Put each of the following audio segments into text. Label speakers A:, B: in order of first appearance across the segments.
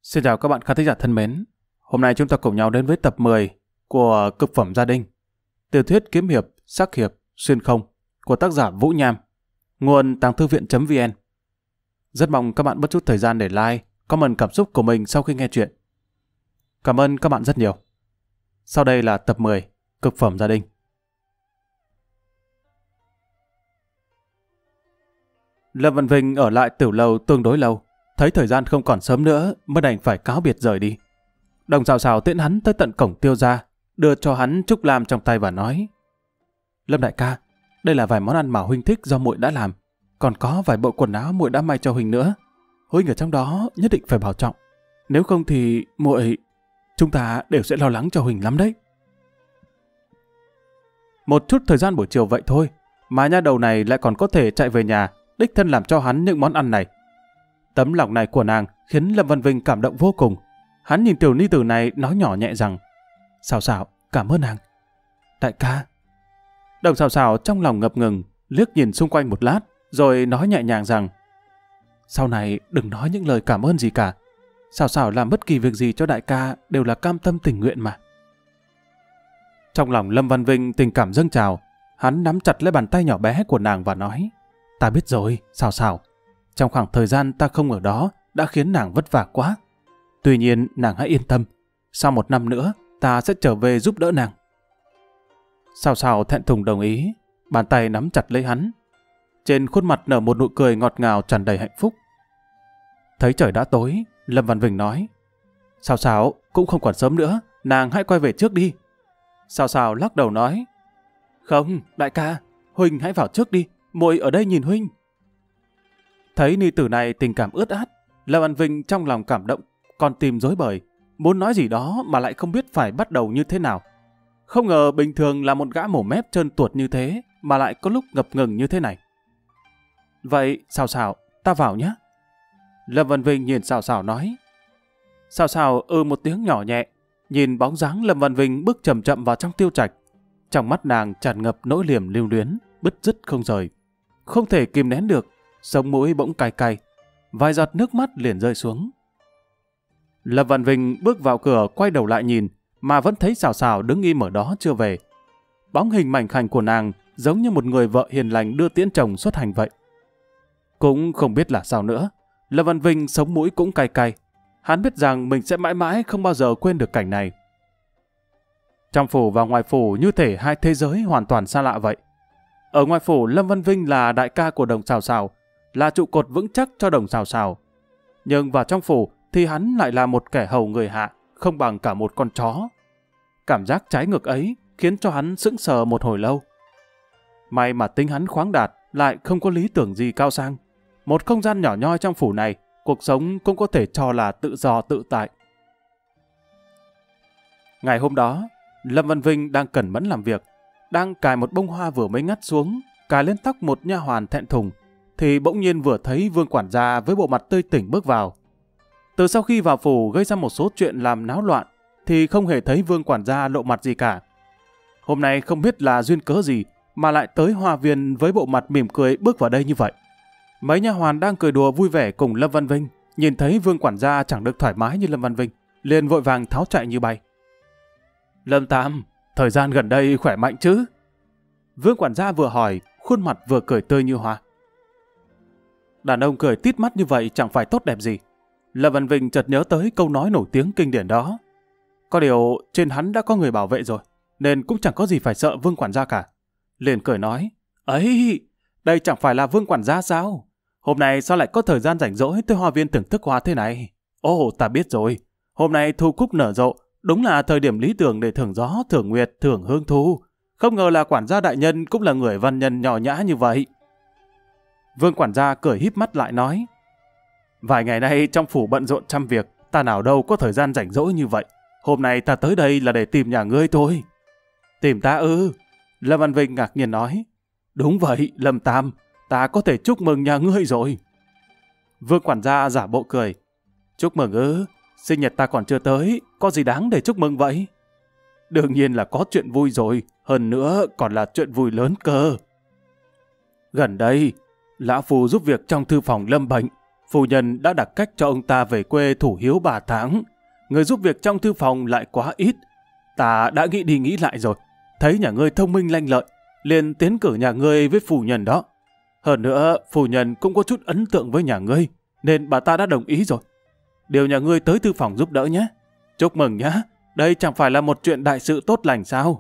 A: Xin chào các bạn khán thính giả thân mến. Hôm nay chúng ta cùng nhau đến với tập 10 của Cực phẩm gia đình, tiểu thuyết kiếm hiệp, sắc hiệp, xuyên không của tác giả Vũ Nham, nguồn tàng thư viện.vn. Rất mong các bạn bớt chút thời gian để like, comment cảm xúc của mình sau khi nghe chuyện. Cảm ơn các bạn rất nhiều. Sau đây là tập 10 Cực phẩm gia đình. Lâm Văn Vinh ở lại tiểu lầu tương đối lâu. Thấy thời gian không còn sớm nữa mới đành phải cáo biệt rời đi. Đồng Sào Sào tiễn hắn tới tận cổng Tiêu gia, đưa cho hắn trúc lam trong tay và nói: Lâm đại ca, đây là vài món ăn mà huynh thích do muội đã làm, còn có vài bộ quần áo muội đã may cho huynh nữa. Huynh ở trong đó nhất định phải bảo trọng, nếu không thì chúng ta đều sẽ lo lắng cho huynh lắm đấy. Một chút thời gian buổi chiều vậy thôi mà nha đầu này lại còn có thể chạy về nhà đích thân làm cho hắn những món ăn này. Tấm lòng này của nàng khiến Lâm Văn Vinh cảm động vô cùng. Hắn nhìn tiểu ni tử này nói nhỏ nhẹ rằng: Sào Sào, cảm ơn nàng. Đại ca. Đồng Sào Sào trong lòng ngập ngừng, liếc nhìn xung quanh một lát, rồi nói nhẹ nhàng rằng: Sau này đừng nói những lời cảm ơn gì cả. Sào Sào làm bất kỳ việc gì cho đại ca đều là cam tâm tình nguyện mà. Trong lòng Lâm Văn Vinh tình cảm dâng trào, hắn nắm chặt lấy bàn tay nhỏ bé của nàng và nói: Ta biết rồi, Sào Sào. Trong khoảng thời gian ta không ở đó đã khiến nàng vất vả quá. Tuy nhiên nàng hãy yên tâm, sau 1 năm nữa ta sẽ trở về giúp đỡ nàng. Sào Sào thẹn thùng đồng ý, bàn tay nắm chặt lấy hắn. Trên khuôn mặt nở một nụ cười ngọt ngào tràn đầy hạnh phúc. Thấy trời đã tối, Lâm Văn Vinh nói: Sào Sào, cũng không còn sớm nữa, nàng hãy quay về trước đi. Sào Sào lắc đầu nói: Không, đại ca, huynh hãy vào trước đi, muội ở đây nhìn huynh. Thấy ni tử này tình cảm ướt át, Lâm Văn Vinh trong lòng cảm động, còn tìm rối bời, muốn nói gì đó mà lại không biết phải bắt đầu như thế nào. Không ngờ bình thường là một gã mồm mép trơn tuột như thế, mà lại có lúc ngập ngừng như thế này. Vậy Sào Sào, ta vào nhé. Lâm Văn Vinh nhìn Sào Sào nói. Sào Sào một tiếng nhỏ nhẹ, nhìn bóng dáng Lâm Văn Vinh bước chậm chậm vào trong tiêu trạch. Trong mắt nàng tràn ngập nỗi liềm lưu luyến, bứt rứt không rời. Không thể kìm nén được, sống mũi bỗng cay cay, vài giọt nước mắt liền rơi xuống. Lâm Văn Vinh bước vào cửa quay đầu lại nhìn, mà vẫn thấy Sào Sào đứng im ở đó chưa về. Bóng hình mảnh khảnh của nàng giống như một người vợ hiền lành đưa tiễn chồng xuất hành vậy. Cũng không biết là sao nữa, Lâm Văn Vinh sống mũi cũng cay cay. Hắn biết rằng mình sẽ mãi mãi không bao giờ quên được cảnh này. Trong phủ và ngoài phủ như thể hai thế giới hoàn toàn xa lạ vậy. Ở ngoài phủ, Lâm Văn Vinh là đại ca của Đồng Sào Sào, là trụ cột vững chắc cho Đồng Sào Sào. Nhưng vào trong phủ thì hắn lại là một kẻ hầu người hạ, không bằng cả một con chó. Cảm giác trái ngược ấy khiến cho hắn sững sờ một hồi lâu. May mà tính hắn khoáng đạt, lại không có lý tưởng gì cao sang. Một không gian nhỏ nhoi trong phủ này, cuộc sống cũng có thể cho là tự do tự tại. Ngày hôm đó, Lâm Văn Vinh đang cẩn mẫn làm việc, đang cài một bông hoa vừa mới ngắt xuống, cài lên tóc một nha hoàn thẹn thùng, thì bỗng nhiên vừa thấy Vương quản gia với bộ mặt tươi tỉnh bước vào. Từ sau khi vào phủ gây ra một số chuyện làm náo loạn, thì không hề thấy Vương quản gia lộ mặt gì cả. Hôm nay không biết là duyên cớ gì mà lại tới hoa viên với bộ mặt mỉm cười bước vào đây như vậy. Mấy nha hoàn đang cười đùa vui vẻ cùng Lâm Văn Vinh, nhìn thấy Vương quản gia chẳng được thoải mái như Lâm Văn Vinh, liền vội vàng tháo chạy như bay. Lâm Tam, thời gian gần đây khỏe mạnh chứ? Vương quản gia vừa hỏi, khuôn mặt vừa cười tươi như hoa. Đàn ông cười tít mắt như vậy chẳng phải tốt đẹp gì. Lâm Văn Vinh chợt nhớ tới câu nói nổi tiếng kinh điển đó. Có điều trên hắn đã có người bảo vệ rồi, nên cũng chẳng có gì phải sợ Vương quản gia cả. Liền cười nói: Ấy, đây chẳng phải là Vương quản gia sao? Hôm nay sao lại có thời gian rảnh rỗi tới hoa viên thưởng thức hoa thế này? Ồ, ta biết rồi. Hôm nay thu cúc nở rộ, đúng là thời điểm lý tưởng để thưởng gió, thưởng nguyệt, thưởng hương thu. Không ngờ là quản gia đại nhân cũng là người văn nhân nhỏ nhã như vậy. Vương quản gia cười híp mắt lại nói: Vài ngày nay trong phủ bận rộn trăm việc, ta nào đâu có thời gian rảnh rỗi như vậy. Hôm nay ta tới đây là để tìm nhà ngươi thôi. Tìm ta ư? Lâm Văn Vinh ngạc nhiên nói: Đúng vậy, Lâm Tam, ta có thể chúc mừng nhà ngươi rồi. Vương quản gia giả bộ cười: Chúc mừng ư? Sinh nhật ta còn chưa tới, có gì đáng để chúc mừng vậy? Đương nhiên là có chuyện vui rồi, hơn nữa còn là chuyện vui lớn cơ. Gần đây, lão phu giúp việc trong thư phòng Lâm bệnh, Phu nhân đã đặt cách cho ông ta về quê thủ hiếu 3 tháng. Người giúp việc trong thư phòng lại quá ít. Ta đã nghĩ đi nghĩ lại rồi. Thấy nhà ngươi thông minh lanh lợi, liền tiến cử nhà ngươi với phu nhân đó. Hơn nữa, phu nhân cũng có chút ấn tượng với nhà ngươi, nên bà ta đã đồng ý rồi. Điều nhà ngươi tới thư phòng giúp đỡ nhé. Chúc mừng nhé, đây chẳng phải là một chuyện đại sự tốt lành sao?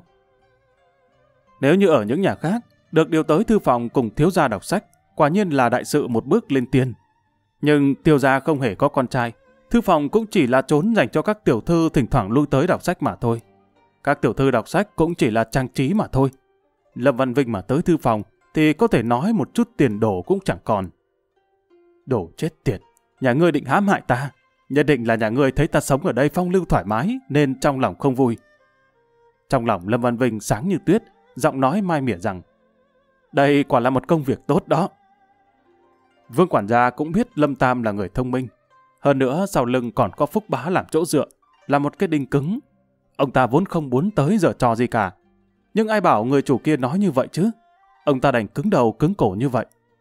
A: Nếu như ở những nhà khác, được điều tới thư phòng cùng thiếu gia đọc sách, quả nhiên là đại sự một bước lên tiên. Nhưng Tiêu gia không hề có con trai, thư phòng cũng chỉ là chốn dành cho các tiểu thư thỉnh thoảng lui tới đọc sách mà thôi. Các tiểu thư đọc sách cũng chỉ là trang trí mà thôi. Lâm Văn Vinh mà tới thư phòng thì có thể nói một chút tiền đồ cũng chẳng còn. Đồ chết tiệt, nhà ngươi định hãm hại ta. Nhất định là nhà ngươi thấy ta sống ở đây phong lưu thoải mái nên trong lòng không vui. Trong lòng Lâm Văn Vinh sáng như tuyết, giọng nói mai mỉa rằng đây quả là một công việc tốt đó. Vương quản gia cũng biết Lâm Tam là người thông minh. Hơn nữa sau lưng còn có Phúc Bá làm chỗ dựa, là một cái đinh cứng. Ông ta vốn không muốn tới giở trò gì cả. Nhưng ai bảo người chủ kia nói như vậy chứ? Ông ta đành cứng đầu cứng cổ như vậy.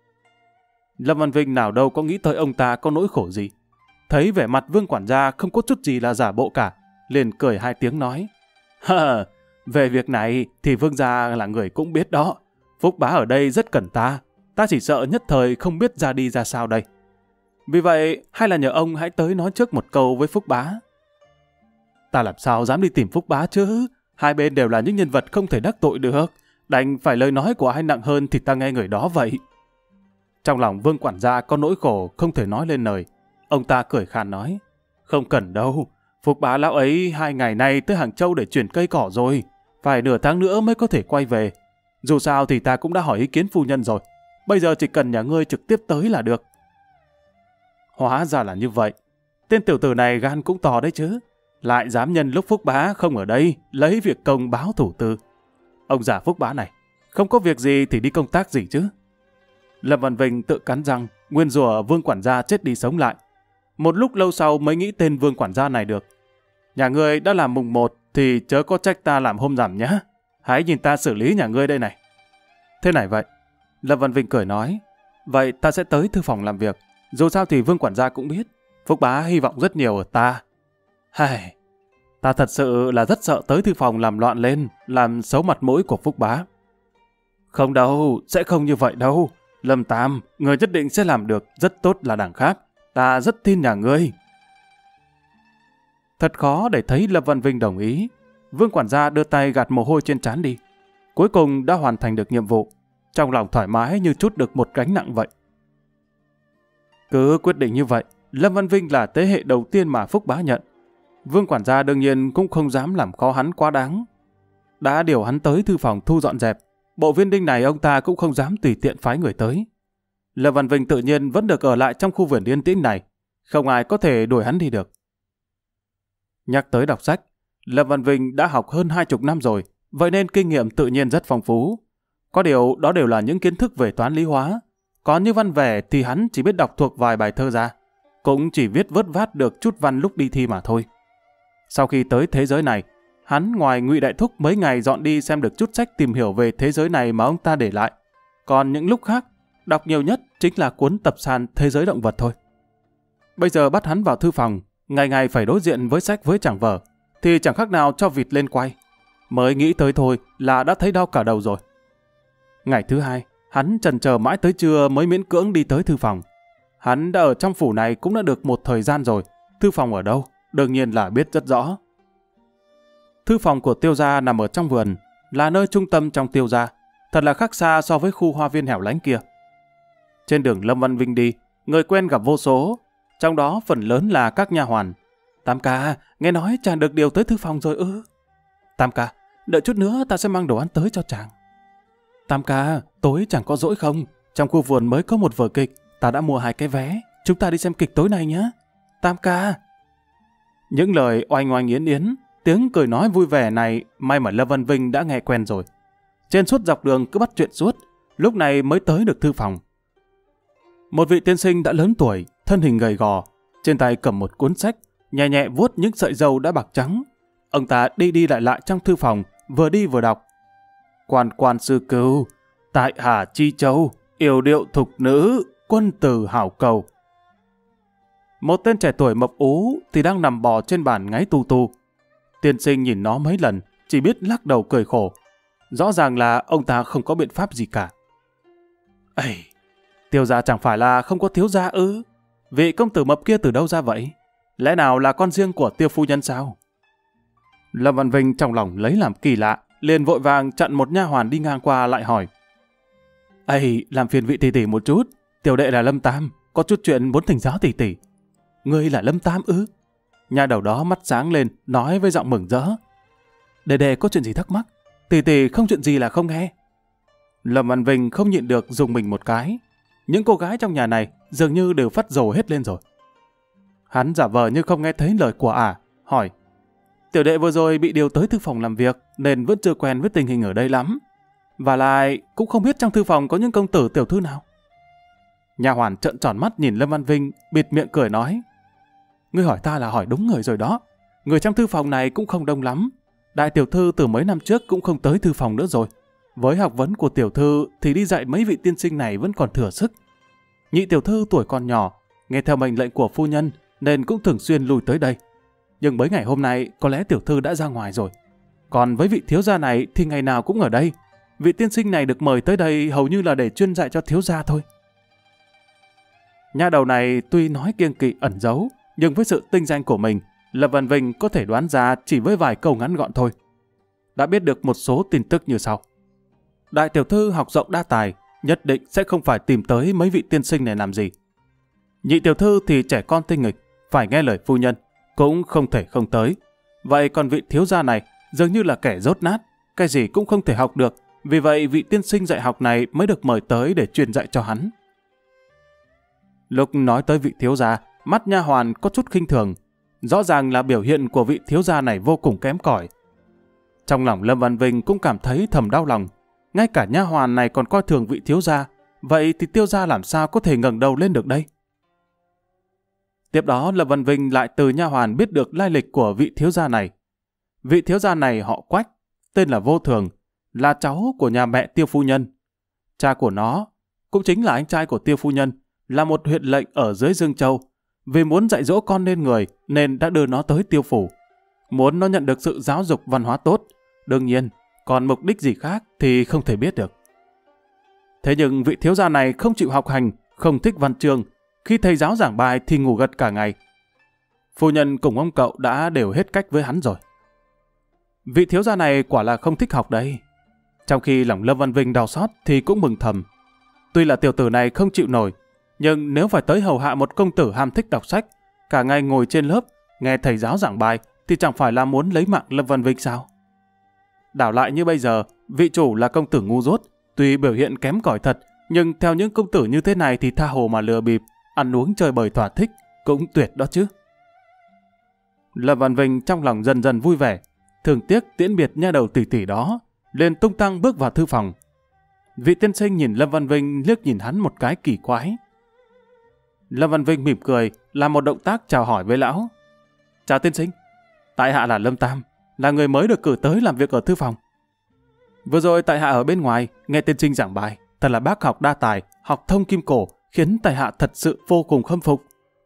A: Lâm Văn Vinh nào đâu có nghĩ tới ông ta có nỗi khổ gì. Thấy vẻ mặt Vương quản gia không có chút gì là giả bộ cả, liền cười 2 tiếng nói: về việc này thì Vương gia là người cũng biết đó. Phúc Bá ở đây rất cần ta chỉ sợ nhất thời không biết ra đi ra sao đây. Vì vậy hay là nhờ ông hãy tới nói trước một câu với Phúc Bá. Ta làm sao dám đi tìm Phúc Bá chứ? Hai bên đều là những nhân vật không thể đắc tội được. Đành phải lời nói của ai nặng hơn thì ta nghe người đó vậy. Trong lòng Vương quản gia có nỗi khổ không thể nói lên lời. Ông ta cười khan nói: không cần đâu. Phúc Bá lão ấy 2 ngày nay tới Hàng Châu để chuyển cây cỏ rồi. Phải nửa tháng nữa mới có thể quay về. Dù sao thì ta cũng đã hỏi ý kiến phu nhân rồi. Bây giờ chỉ cần nhà ngươi trực tiếp tới là được. Hóa ra là như vậy. Tên tiểu tử này gan cũng to đấy chứ. Lại dám nhân lúc Phúc Bá không ở đây lấy việc công báo thủ tư. Ông già Phúc Bá này không có việc gì thì đi công tác gì chứ. Lâm Văn Vinh tự cắn răng nguyên rủa Vương quản gia chết đi sống lại. Một lúc lâu sau mới nghĩ tên Vương quản gia này được. Nhà ngươi đã làm mùng 1 thì chớ có trách ta làm hôm rằm nhé. Hãy nhìn ta xử lý nhà ngươi đây này. Thế này vậy. Lâm Văn Vinh cười nói: vậy ta sẽ tới thư phòng làm việc. Dù sao thì Vương quản gia cũng biết Phúc Bá hy vọng rất nhiều ở ta. Ta thật sự là rất sợ tới thư phòng làm loạn lên, làm xấu mặt mũi của Phúc Bá. Không đâu, sẽ không như vậy đâu. Lâm Tam, người nhất định sẽ làm được rất tốt là đằng khác. Ta rất tin nhà ngươi. Thật khó để thấy Lâm Văn Vinh đồng ý. Vương quản gia đưa tay gạt mồ hôi trên trán đi. Cuối cùng đã hoàn thành được nhiệm vụ. Trong lòng thoải mái như trút được một gánh nặng vậy. Cứ quyết định như vậy, Lâm Văn Vinh là thế hệ đầu tiên mà Phúc Bá nhận. Vương quản gia đương nhiên cũng không dám làm khó hắn quá đáng. Đã điều hắn tới thư phòng thu dọn dẹp, bộ viên đinh này ông ta cũng không dám tùy tiện phái người tới. Lâm Văn Vinh tự nhiên vẫn được ở lại trong khu vườn yên tĩnh này, không ai có thể đuổi hắn đi được. Nhắc tới đọc sách, Lâm Văn Vinh đã học hơn 20 năm rồi, vậy nên kinh nghiệm tự nhiên rất phong phú. Có điều đó đều là những kiến thức về toán lý hóa, còn như văn vẻ thì hắn chỉ biết đọc thuộc vài bài thơ ra, cũng chỉ viết vớt vát được chút văn lúc đi thi mà thôi. Sau khi tới thế giới này, hắn ngoài Ngụy Đại Thúc mấy ngày dọn đi xem được chút sách tìm hiểu về thế giới này mà ông ta để lại. Còn những lúc khác, đọc nhiều nhất chính là cuốn tập san Thế giới động vật thôi. Bây giờ bắt hắn vào thư phòng, ngày ngày phải đối diện với sách với chẳng vở, thì chẳng khác nào cho vịt lên quay. Mới nghĩ tới thôi là đã thấy đau cả đầu rồi. Ngày thứ 2, hắn chần chờ mãi tới trưa mới miễn cưỡng đi tới thư phòng. Hắn đã ở trong phủ này cũng đã được một thời gian rồi, thư phòng ở đâu, đương nhiên là biết rất rõ. Thư phòng của Tiêu gia nằm ở trong vườn, là nơi trung tâm trong Tiêu gia, thật là khác xa so với khu hoa viên hẻo lánh kia. Trên đường Lâm Văn Vinh đi, người quen gặp vô số, trong đó phần lớn là các nha hoàn. Tam ca, nghe nói chàng được điều tới thư phòng rồi ư? Tam ca, đợi chút nữa ta sẽ mang đồ ăn tới cho chàng. Tam ca, tối chẳng có rỗi không? Trong khu vườn mới có một vở kịch, ta đã mua 2 cái vé, chúng ta đi xem kịch tối nay nhé. Tam ca. Những lời oanh oanh yến yến, tiếng cười nói vui vẻ này may mà Lâm Văn Vinh đã nghe quen rồi. Trên suốt dọc đường cứ bắt chuyện suốt, lúc này mới tới được thư phòng. Một vị tiên sinh đã lớn tuổi, thân hình gầy gò, trên tay cầm một cuốn sách, nhẹ nhẹ vuốt những sợi râu đã bạc trắng. Ông ta đi đi lại lại trong thư phòng, vừa đi vừa đọc. Quan quan sư cưu, tại Hà Chi Châu, yểu điệu thục nữ, quân tử hảo cầu. Một tên trẻ tuổi mập ú thì đang nằm bò trên bàn ngáy tu tu. Tiên sinh nhìn nó mấy lần, chỉ biết lắc đầu cười khổ. Rõ ràng là ông ta không có biện pháp gì cả. Ây, Tiêu gia chẳng phải là không có thiếu gia ư? Vị công tử mập kia từ đâu ra vậy? Lẽ nào là con riêng của Tiêu phu nhân sao? Lâm Văn Vinh trong lòng lấy làm kỳ lạ, liền vội vàng chặn một nha hoàn đi ngang qua lại hỏi. Ây, làm phiền vị tỷ tỷ một chút, tiểu đệ là Lâm Tam, có chút chuyện muốn thỉnh giáo tỷ tỷ. Ngươi là Lâm Tam ư? Nha đầu đó mắt sáng lên, nói với giọng mừng rỡ. Đệ có chuyện gì thắc mắc? Tỷ tỷ không chuyện gì là không nghe. Lâm Văn Vinh không nhịn được dùng mình một cái. Những cô gái trong nhà này dường như đều phát rồ hết lên rồi. Hắn giả vờ như không nghe thấy lời của ả, hỏi. Tiểu đệ vừa rồi bị điều tới thư phòng làm việc nên vẫn chưa quen với tình hình ở đây lắm. Và lại cũng không biết trong thư phòng có những công tử tiểu thư nào. Nha hoàn trợn tròn mắt nhìn Lâm Văn Vinh, bịt miệng cười nói. Ngươi hỏi ta là hỏi đúng người rồi đó. Người trong thư phòng này cũng không đông lắm. Đại tiểu thư từ mấy năm trước cũng không tới thư phòng nữa rồi. Với học vấn của tiểu thư thì đi dạy mấy vị tiên sinh này vẫn còn thừa sức. Nhị tiểu thư tuổi còn nhỏ, nghe theo mệnh lệnh của phu nhân nên cũng thường xuyên lui tới đây. Nhưng mấy ngày hôm nay có lẽ tiểu thư đã ra ngoài rồi. Còn với vị thiếu gia này thì ngày nào cũng ở đây. Vị tiên sinh này được mời tới đây hầu như là để chuyên dạy cho thiếu gia thôi. Nha đầu này tuy nói kiêng kỵ ẩn giấu, nhưng với sự tinh danh của mình, Lâm Văn Vinh có thể đoán ra chỉ với vài câu ngắn gọn thôi. Đã biết được một số tin tức như sau. Đại tiểu thư học rộng đa tài, nhất định sẽ không phải tìm tới mấy vị tiên sinh này làm gì. Nhị tiểu thư thì trẻ con tinh nghịch, phải nghe lời phu nhân, cũng không thể không tới. Vậy còn vị thiếu gia này dường như là kẻ dốt nát, cái gì cũng không thể học được, vì vậy vị tiên sinh dạy học này mới được mời tới để truyền dạy cho hắn. Lúc nói tới vị thiếu gia, mắt nha hoàn có chút khinh thường, rõ ràng là biểu hiện của vị thiếu gia này vô cùng kém cỏi. Trong lòng Lâm Văn Vinh cũng cảm thấy thầm đau lòng, ngay cả nha hoàn này còn coi thường vị thiếu gia, vậy thì Tiêu gia làm sao có thể ngẩng đầu lên được đây? Tiếp đó Lâm Văn Vinh lại từ nha hoàn biết được lai lịch của vị thiếu gia này. Vị thiếu gia này họ Quách, tên là Vô Thường, là cháu của nhà mẹ Tiêu phu nhân. Cha của nó cũng chính là anh trai của Tiêu phu nhân, là một huyện lệnh ở dưới Dương Châu. Vì muốn dạy dỗ con nên người nên đã đưa nó tới Tiêu phủ, muốn nó nhận được sự giáo dục văn hóa tốt. Đương nhiên, còn mục đích gì khác thì không thể biết được. Thế nhưng vị thiếu gia này không chịu học hành, không thích văn chương, khi thầy giáo giảng bài thì ngủ gật cả ngày. Phu nhân cùng ông cậu đã đều hết cách với hắn rồi. Vị thiếu gia này quả là không thích học đấy. Trong khi lòng Lâm Văn Vinh đau xót thì cũng mừng thầm. Tuy là tiểu tử này không chịu nổi, nhưng nếu phải tới hầu hạ một công tử ham thích đọc sách, cả ngày ngồi trên lớp, nghe thầy giáo giảng bài, thì chẳng phải là muốn lấy mạng Lâm Văn Vinh sao? Đảo lại như bây giờ, vị chủ là công tử ngu dốt, tuy biểu hiện kém cỏi thật, nhưng theo những công tử như thế này thì tha hồ mà lừa bịp, ăn uống chơi bời thỏa thích, cũng tuyệt đó chứ. Lâm Văn Vinh trong lòng dần dần vui vẻ, thường tiếc tiễn biệt nha đầu tỷ tỷ đó, liền tung tăng bước vào thư phòng. Vị tiên sinh nhìn Lâm Văn Vinh liếc nhìn hắn một cái kỳ quái. Lâm Văn Vinh mỉm cười, làm một động tác chào hỏi với lão. Chào tiên sinh, tại hạ là Lâm Tam, là người mới được cử tới làm việc ở thư phòng. Vừa rồi tại hạ ở bên ngoài, nghe tiên sinh giảng bài, thật là bác học đa tài, học thông kim cổ, khiến tại hạ thật sự vô cùng khâm phục.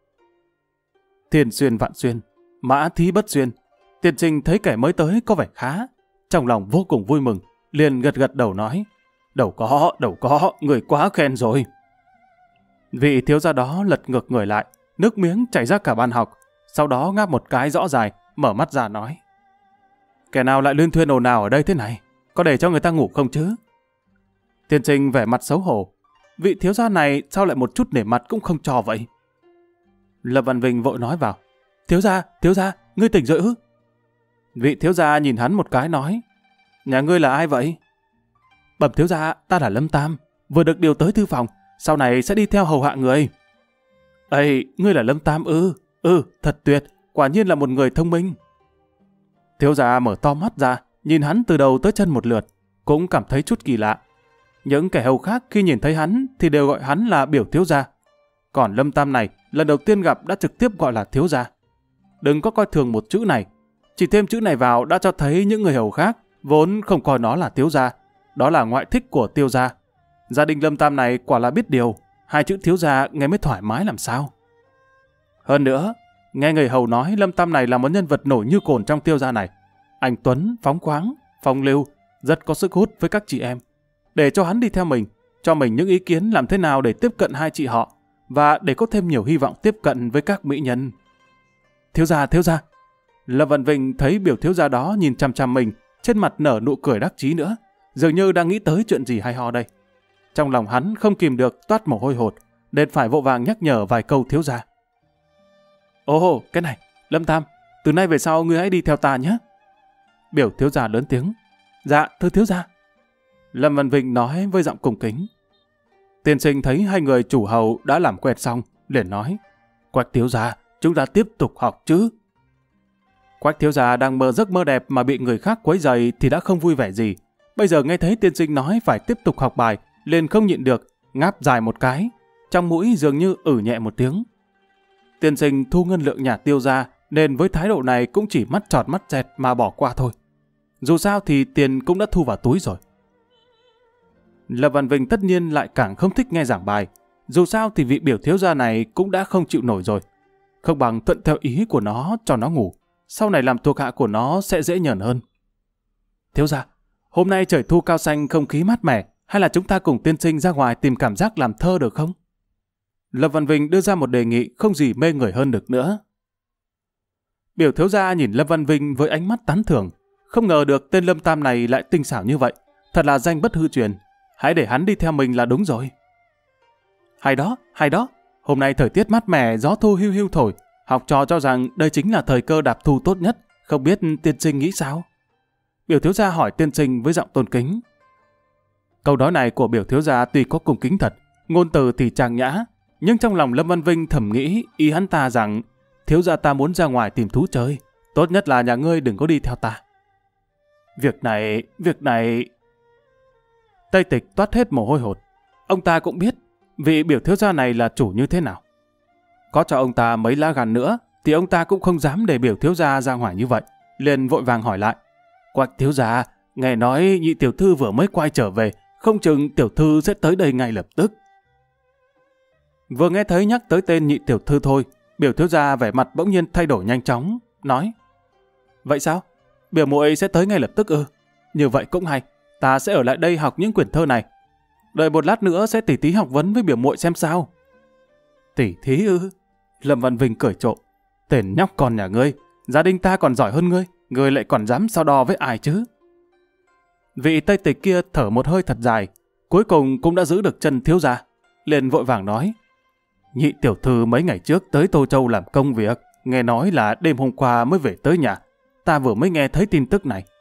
A: Thiên xuyên vạn xuyên, mã thí bất xuyên. Tiên sinh thấy kẻ mới tới có vẻ khá, trong lòng vô cùng vui mừng, liền gật gật đầu nói. Đâu có, người quá khen rồi. Vị thiếu gia đó lật ngược người lại, nước miếng chảy ra cả bàn học, sau đó ngáp một cái rõ dài, mở mắt ra nói. Kẻ nào lại luyên thuyên ồn ào ở đây thế này, có để cho người ta ngủ không chứ? Tiên sinh vẻ mặt xấu hổ, vị thiếu gia này sao lại một chút nể mặt cũng không cho vậy? Lâm Văn Vinh vội nói vào. Thiếu gia, ngươi tỉnh rồi ư? Vị thiếu gia nhìn hắn một cái nói. Nhà ngươi là ai vậy? Bẩm thiếu gia, ta là Lâm Tam, vừa được điều tới thư phòng, sau này sẽ đi theo hầu hạ người. Ây, ngươi là Lâm Tam ư? Thật tuyệt, quả nhiên là một người thông minh. Thiếu gia mở to mắt ra, nhìn hắn từ đầu tới chân một lượt, cũng cảm thấy chút kỳ lạ. Những kẻ hầu khác khi nhìn thấy hắn thì đều gọi hắn là biểu thiếu gia. Còn Lâm Tam này lần đầu tiên gặp đã trực tiếp gọi là thiếu gia. Đừng có coi thường một chữ này, chỉ thêm chữ này vào đã cho thấy những người hầu khác vốn không coi nó là thiếu gia, đó là ngoại thích của Tiêu gia. Gia đình Lâm Tam này quả là biết điều, hai chữ thiếu gia nghe mới thoải mái làm sao. Hơn nữa, nghe người hầu nói Lâm Tam này là một nhân vật nổi như cồn trong Tiêu gia này. Anh tuấn, phóng khoáng, phong lưu, rất có sức hút với các chị em. Để cho hắn đi theo mình, cho mình những ý kiến làm thế nào để tiếp cận hai chị họ, và để có thêm nhiều hy vọng tiếp cận với các mỹ nhân. Thiếu gia. Lâm Văn Vinh thấy biểu thiếu gia đó nhìn chằm chằm mình, trên mặt nở nụ cười đắc chí nữa, dường như đang nghĩ tới chuyện gì hay ho đây. Trong lòng hắn không kìm được toát mồ hôi hột, nên phải vội vàng nhắc nhở vài câu thiếu gia. Ồ, cái này, Lâm Tam, từ nay về sau ngươi hãy đi theo ta nhé. Biểu thiếu gia lớn tiếng. Dạ, thưa thiếu gia. Lâm Văn Vinh nói với giọng cung kính. Tiên sinh thấy hai người chủ hầu đã làm quen xong, liền nói. Quách thiếu gia, chúng ta tiếp tục học chứ. Quách thiếu gia đang mơ giấc mơ đẹp mà bị người khác quấy rầy thì đã không vui vẻ gì. Bây giờ nghe thấy tiên sinh nói phải tiếp tục học bài, liền không nhịn được, ngáp dài một cái, trong mũi dường như nhẹ một tiếng. Tiên sinh thu ngân lượng nhà Tiêu gia, nên với thái độ này cũng chỉ mắt tròn mắt dẹt mà bỏ qua thôi. Dù sao thì tiền cũng đã thu vào túi rồi. Lâm Văn Vinh tất nhiên lại càng không thích nghe giảng bài. Dù sao thì vị biểu thiếu gia này cũng đã không chịu nổi rồi. Không bằng thuận theo ý của nó cho nó ngủ. Sau này làm thuộc hạ của nó sẽ dễ nhờn hơn. Thiếu gia, hôm nay trời thu cao xanh không khí mát mẻ, hay là chúng ta cùng tiên sinh ra ngoài tìm cảm giác làm thơ được không? Lâm Văn Vinh đưa ra một đề nghị không gì mê người hơn được nữa. Biểu thiếu gia nhìn Lâm Văn Vinh với ánh mắt tán thưởng. Không ngờ được tên Lâm Tam này lại tinh xảo như vậy. Thật là danh bất hư truyền. Hãy để hắn đi theo mình là đúng rồi. Hay đó. Hôm nay thời tiết mát mẻ, gió thu hiu hiu thổi. Học trò cho rằng đây chính là thời cơ đạp thu tốt nhất. Không biết tiên sinh nghĩ sao? Biểu thiếu gia hỏi tiên sinh với giọng tôn kính. Câu nói này của biểu thiếu gia tuy có cung kính thật, ngôn từ thì trang nhã, nhưng trong lòng Lâm Văn Vinh thầm nghĩ ý hắn ta rằng thiếu gia ta muốn ra ngoài tìm thú chơi, tốt nhất là nhà ngươi đừng có đi theo ta. Việc này... Tây Tịch toát hết mồ hôi hột. Ông ta cũng biết vị biểu thiếu gia này là chủ như thế nào. Có cho ông ta mấy lá gan nữa thì ông ta cũng không dám để biểu thiếu gia ra ngoài như vậy. Liền vội vàng hỏi lại. Quách thiếu gia, nghe nói nhị tiểu thư vừa mới quay trở về, không chừng tiểu thư sẽ tới đây ngay lập tức. Vừa nghe thấy nhắc tới tên nhị tiểu thư thôi, biểu thiếu gia vẻ mặt bỗng nhiên thay đổi nhanh chóng, nói. Vậy sao? Biểu muội sẽ tới ngay lập tức ư? Như vậy cũng hay, ta sẽ ở lại đây học những quyển thơ này. Đợi một lát nữa sẽ tỉ thí học vấn với biểu muội xem sao. Tỉ thí ư? Lâm Văn Vinh cười trộm. Tên nhóc con nhà ngươi, gia đình ta còn giỏi hơn ngươi, ngươi lại còn dám so đo với ai chứ? Vị Tây Tịch kia thở một hơi thật dài, cuối cùng cũng đã giữ được chân thiếu gia. Liền vội vàng nói. Nhị tiểu thư mấy ngày trước tới Tô Châu làm công việc, nghe nói là đêm hôm qua mới về tới nhà. Ta vừa mới nghe thấy tin tức này.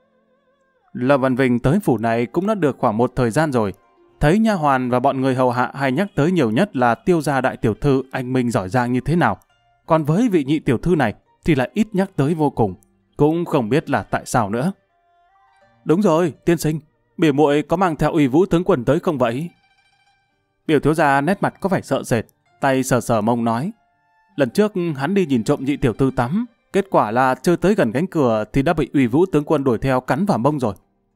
A: Lâm Văn Vinh tới phủ này cũng đã được khoảng một thời gian rồi. Thấy nha hoàn và bọn người hầu hạ hay nhắc tới nhiều nhất là Tiêu gia đại tiểu thư anh minh giỏi giang như thế nào. Còn với vị nhị tiểu thư này thì lại ít nhắc tới vô cùng. Cũng không biết là tại sao nữa. Đúng rồi, tiên sinh, biểu muội có mang theo Uy Vũ tướng quân tới không vậy? Biểu thiếu gia nét mặt có vẻ sợ sệt, tay sờ sờ mông nói. Lần trước hắn đi nhìn trộm nhị tiểu thư tắm, kết quả là chưa tới gần cánh cửa thì đã bị Uy Vũ tướng quân đuổi theo cắn vào mông rồi.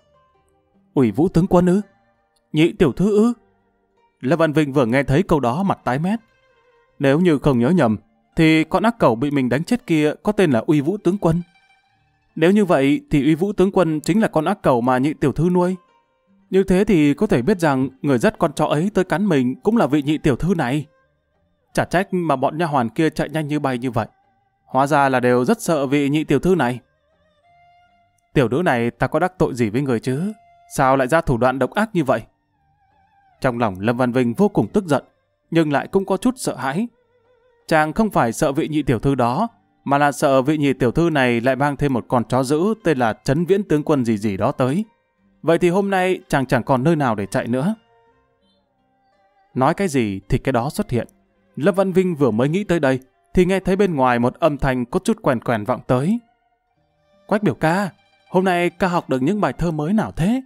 A: Uy Vũ tướng quân ư? Nhị tiểu thư ư? Lâm Văn Vinh vừa nghe thấy câu đó mặt tái mét. Nếu như không nhớ nhầm, thì con ác cẩu bị mình đánh chết kia có tên là Uy Vũ tướng quân. Nếu như vậy thì Uy Vũ tướng quân chính là con ác cẩu mà nhị tiểu thư nuôi. Như thế thì có thể biết rằng người dắt con chó ấy tới cắn mình cũng là vị nhị tiểu thư này. Chả trách mà bọn nha hoàn kia chạy nhanh như bay như vậy. Hóa ra là đều rất sợ vị nhị tiểu thư này. Tiểu nữ này ta có đắc tội gì với người chứ? Sao lại ra thủ đoạn độc ác như vậy? Trong lòng Lâm Văn Vinh vô cùng tức giận, nhưng lại cũng có chút sợ hãi. Chàng không phải sợ vị nhị tiểu thư đó, mà là sợ vị nhị tiểu thư này lại mang thêm một con chó dữ tên là Trấn Viễn tướng quân gì gì đó tới. Vậy thì hôm nay chàng chẳng còn nơi nào để chạy nữa. Nói cái gì thì cái đó xuất hiện. Lâm Văn Vinh vừa mới nghĩ tới đây, thì nghe thấy bên ngoài một âm thanh có chút quèn quèn vọng tới. Quách biểu ca, hôm nay ca học được những bài thơ mới nào thế?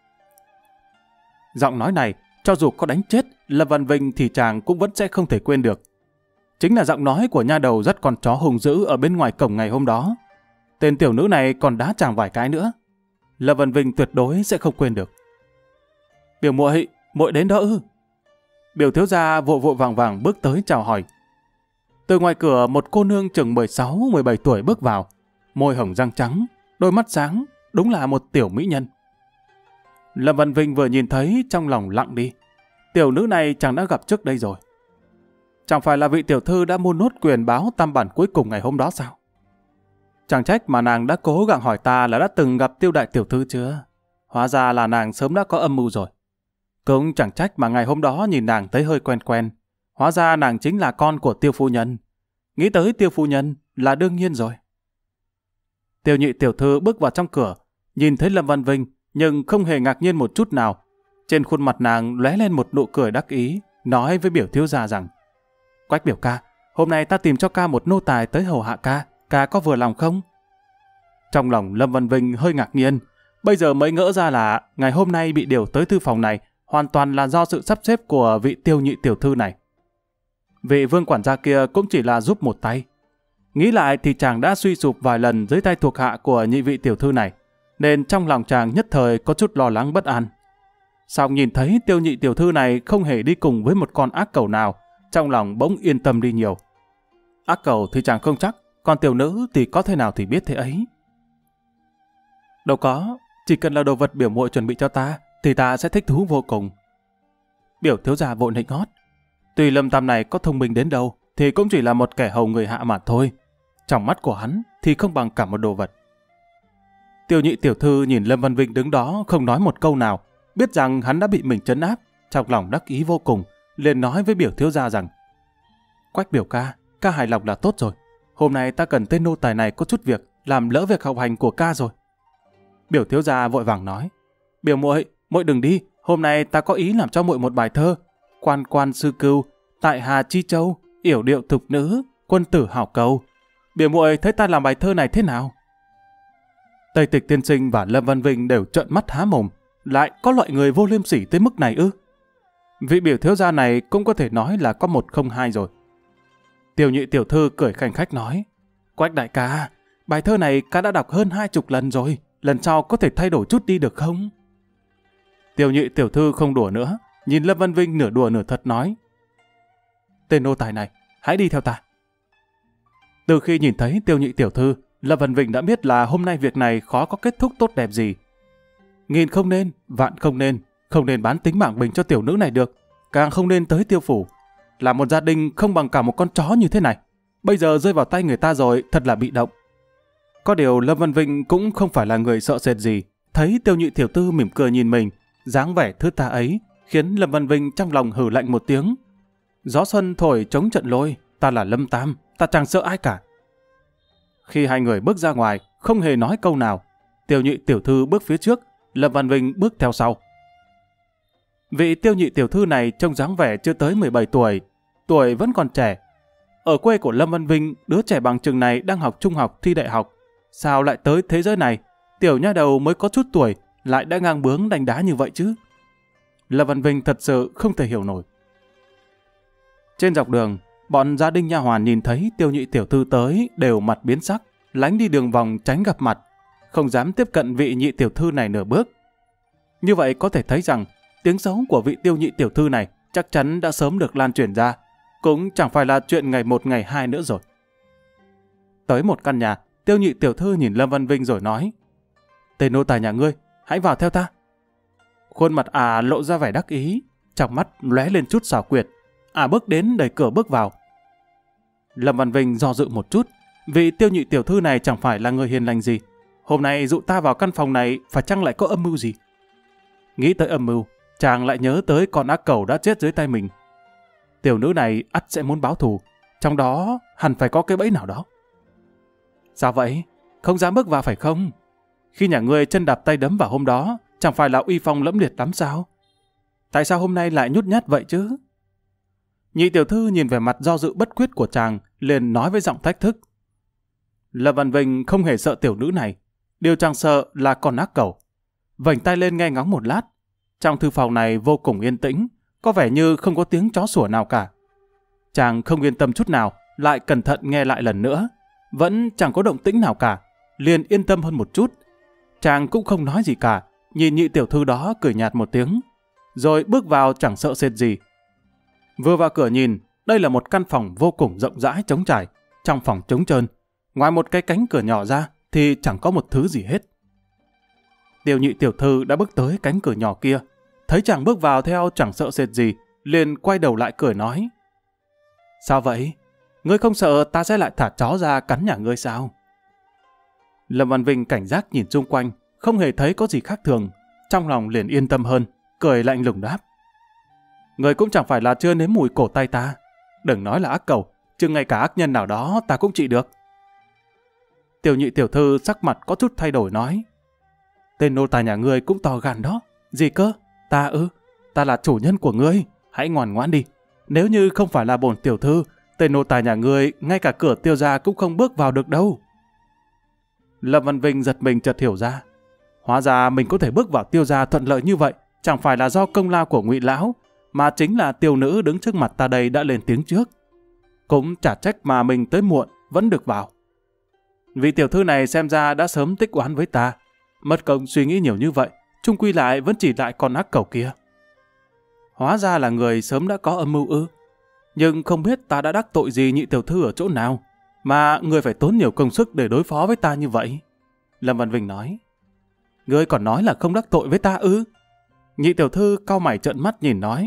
A: Giọng nói này, cho dù có đánh chết Lâm Văn Vinh thì chàng cũng vẫn sẽ không thể quên được. Chính là giọng nói của nha đầu dắt con chó hùng dữ ở bên ngoài cổng ngày hôm đó. Tên tiểu nữ này còn đá chàng vài cái nữa. Lâm Văn Vinh tuyệt đối sẽ không quên được. Biểu muội đến đó ư? Biểu thiếu gia vội vội vàng vàng bước tới chào hỏi. Từ ngoài cửa một cô nương chừng 16-17 tuổi bước vào, môi hồng răng trắng, đôi mắt sáng, đúng là một tiểu mỹ nhân. Lâm Văn Vinh vừa nhìn thấy trong lòng lặng đi. Tiểu nữ này chàng đã gặp trước đây rồi. Chẳng phải là vị tiểu thư đã mua nốt quyền báo tam bản cuối cùng ngày hôm đó sao? Chẳng trách mà nàng đã cố gắng hỏi ta là đã từng gặp Tiêu đại tiểu thư chưa? Hóa ra là nàng sớm đã có âm mưu rồi. Cũng chẳng trách mà ngày hôm đó nhìn nàng thấy hơi quen quen. Hóa ra nàng chính là con của Tiêu phu nhân. Nghĩ tới Tiêu phu nhân là đương nhiên rồi. Tiêu nhị tiểu thư bước vào trong cửa, nhìn thấy Lâm Văn Vinh nhưng không hề ngạc nhiên một chút nào. Trên khuôn mặt nàng lóe lên một nụ cười đắc ý, nói với biểu thiếu gia rằng: Quách biểu ca, hôm nay ta tìm cho ca một nô tài tới hầu hạ ca có vừa lòng không? Trong lòng Lâm Văn Vinh hơi ngạc nhiên, bây giờ mới ngỡ ra là ngày hôm nay bị điều tới thư phòng này hoàn toàn là do sự sắp xếp của vị Tiêu nhị tiểu thư này. Vị vương quản gia kia cũng chỉ là giúp một tay. Nghĩ lại thì chàng đã suy sụp vài lần dưới tay thuộc hạ của nhị vị tiểu thư này, nên trong lòng chàng nhất thời có chút lo lắng bất an. Xong nhìn thấy Tiêu nhị tiểu thư này không hề đi cùng với một con ác cẩu nào, trong lòng bỗng yên tâm đi nhiều. Ác cẩu thì chàng không chắc, còn tiểu nữ thì có thế nào thì biết thế ấy. Đâu có, chỉ cần là đồ vật biểu muội chuẩn bị cho ta, thì ta sẽ thích thú vô cùng. Biểu thiếu gia vội nịnh hót. Tuy Lâm Tam này có thông minh đến đâu, thì cũng chỉ là một kẻ hầu người hạ mà thôi. Trong mắt của hắn thì không bằng cả một đồ vật. Tiêu nhị tiểu thư nhìn Lâm Văn Vinh đứng đó không nói một câu nào, biết rằng hắn đã bị mình trấn áp, trong lòng đắc ý vô cùng, liền nói với biểu thiếu gia rằng: Quách biểu ca hài lòng là tốt rồi. Hôm nay ta cần tên nô tài này có chút việc, làm lỡ việc học hành của ca rồi. Biểu thiếu gia vội vàng nói: Biểu muội đừng đi, hôm nay ta có ý làm cho muội một bài thơ. Quan quan sư cưu, tại Hà Chi Châu, yểu điệu thục nữ, quân tử hảo cầu. Biểu muội thấy ta làm bài thơ này thế nào? Tây Tịch tiên sinh và Lâm Văn Vinh đều trợn mắt há mồm, lại có loại người vô liêm sỉ tới mức này ư? Vị biểu thiếu gia này cũng có thể nói là có 102 rồi. Tiêu nhị tiểu thư cười khanh khách nói: Quách đại ca, bài thơ này ca đã đọc hơn 20 lần rồi, lần sau có thể thay đổi chút đi được không? Tiêu nhị tiểu thư không đùa nữa, nhìn Lâm Văn Vinh nửa đùa nửa thật nói: Tên nô tài này, hãy đi theo ta. Từ khi nhìn thấy Tiêu nhị tiểu thư, Lâm Văn Vinh đã biết là hôm nay việc này khó có kết thúc tốt đẹp gì. Nghìn không nên, vạn không nên bán tính mạng mình cho tiểu nữ này được, càng không nên tới Tiêu phủ. Là một gia đình không bằng cả một con chó như thế này, bây giờ rơi vào tay người ta rồi, thật là bị động. Có điều Lâm Văn Vinh cũng không phải là người sợ sệt gì, thấy Tiêu nhị tiểu thư mỉm cười nhìn mình, dáng vẻ thướt tha ấy, khiến Lâm Văn Vinh trong lòng hừ lạnh một tiếng. Gió xuân thổi chống trận lôi, ta là Lâm Tam, ta chẳng sợ ai cả. Khi hai người bước ra ngoài, không hề nói câu nào, Tiêu nhị tiểu thư bước phía trước, Lâm Văn Vinh bước theo sau. Vị Tiêu nhị tiểu thư này trông dáng vẻ chưa tới 17 tuổi, tuổi vẫn còn trẻ. Ở quê của Lâm Văn Vinh, đứa trẻ bằng chừng này đang học trung học thi đại học. Sao lại tới thế giới này, tiểu nha đầu mới có chút tuổi, lại đã ngang bướng đánh đá như vậy chứ? Lâm Văn Vinh thật sự không thể hiểu nổi. Trên dọc đường, bọn gia đình nha hoàn nhìn thấy Tiêu nhị tiểu thư tới đều mặt biến sắc, lánh đi đường vòng tránh gặp mặt, không dám tiếp cận vị nhị tiểu thư này nửa bước. Như vậy có thể thấy rằng tiếng xấu của vị Tiêu nhị tiểu thư này chắc chắn đã sớm được lan truyền ra, cũng chẳng phải là chuyện ngày một ngày hai nữa rồi. Tới một căn nhà, Tiêu nhị tiểu thư nhìn Lâm Văn Vinh rồi nói: Tên nô tài nhà ngươi, hãy vào theo ta. Khuôn mặt lộ ra vẻ đắc ý, trong mắt lóe lên chút xảo quyệt. Bước đến đẩy cửa bước vào. Lâm Văn Vinh do dự một chút, vị Tiêu nhị tiểu thư này chẳng phải là người hiền lành gì. Hôm nay dụ ta vào căn phòng này phải chăng lại có âm mưu gì? Nghĩ tới âm mưu, chàng lại nhớ tới con ác cẩu đã chết dưới tay mình. Tiểu nữ này ắt sẽ muốn báo thù, trong đó hẳn phải có cái bẫy nào đó. Sao vậy? Không dám bước vào phải không? Khi nhà ngươi chân đạp tay đấm vào hôm đó, chẳng phải là uy phong lẫm liệt lắm sao? Tại sao hôm nay lại nhút nhát vậy chứ? Nhị tiểu thư nhìn vẻ mặt do dự bất quyết của chàng, liền nói với giọng thách thức. Lâm Văn Vinh không hề sợ tiểu nữ này, điều chàng sợ là con ác cẩu. Vành tay lên nghe ngóng một lát, trong thư phòng này vô cùng yên tĩnh, có vẻ như không có tiếng chó sủa nào cả. Chàng không yên tâm chút nào, lại cẩn thận nghe lại lần nữa, vẫn chẳng có động tĩnh nào cả, liền yên tâm hơn một chút. Chàng cũng không nói gì cả, nhìn nhị tiểu thư đó cười nhạt một tiếng, rồi bước vào chẳng sợ sệt gì. Vừa vào cửa nhìn, đây là một căn phòng vô cùng rộng rãi trống trải. Trong phòng trống trơn, ngoài một cái cánh cửa nhỏ ra thì chẳng có một thứ gì hết. Tiêu Nhị tiểu thư đã bước tới cánh cửa nhỏ kia, thấy chàng bước vào theo chẳng sợ sệt gì, liền quay đầu lại cười nói: Sao vậy? Ngươi không sợ ta sẽ lại thả chó ra cắn nhà ngươi sao? Lâm Văn Vinh cảnh giác nhìn xung quanh, không hề thấy có gì khác thường, trong lòng liền yên tâm hơn, cười lạnh lùng đáp: Ngươi cũng chẳng phải là chưa nếm mùi cổ tay ta, đừng nói là ác cầu, chứ ngay cả ác nhân nào đó ta cũng trị được. Tiêu Nhị tiểu thư sắc mặt có chút thay đổi nói: Tên nô tài nhà ngươi cũng to gan đó. Gì cơ? Ta là chủ nhân của ngươi, hãy ngoan ngoãn đi. Nếu như không phải là bổn tiểu thư, tên nô tài nhà ngươi ngay cả cửa Tiêu gia cũng không bước vào được đâu. Lâm Văn Vinh giật mình chợt hiểu ra, hóa ra mình có thể bước vào Tiêu gia thuận lợi như vậy, chẳng phải là do công lao của Ngụy lão, mà chính là Tiêu nữ đứng trước mặt ta đây đã lên tiếng trước. Cũng chả trách mà mình tới muộn vẫn được vào. Vị tiểu thư này xem ra đã sớm tích oán với ta, mất công suy nghĩ nhiều như vậy, chung quy lại vẫn chỉ lại con ác cầu kia. Hóa ra là người sớm đã có âm mưu ư? Nhưng không biết ta đã đắc tội gì Nhị tiểu thư ở chỗ nào, mà người phải tốn nhiều công sức để đối phó với ta như vậy. Lâm Văn Vinh nói: Ngươi còn nói là không đắc tội với ta ư? Nhị tiểu thư cau mày trợn mắt nhìn nói: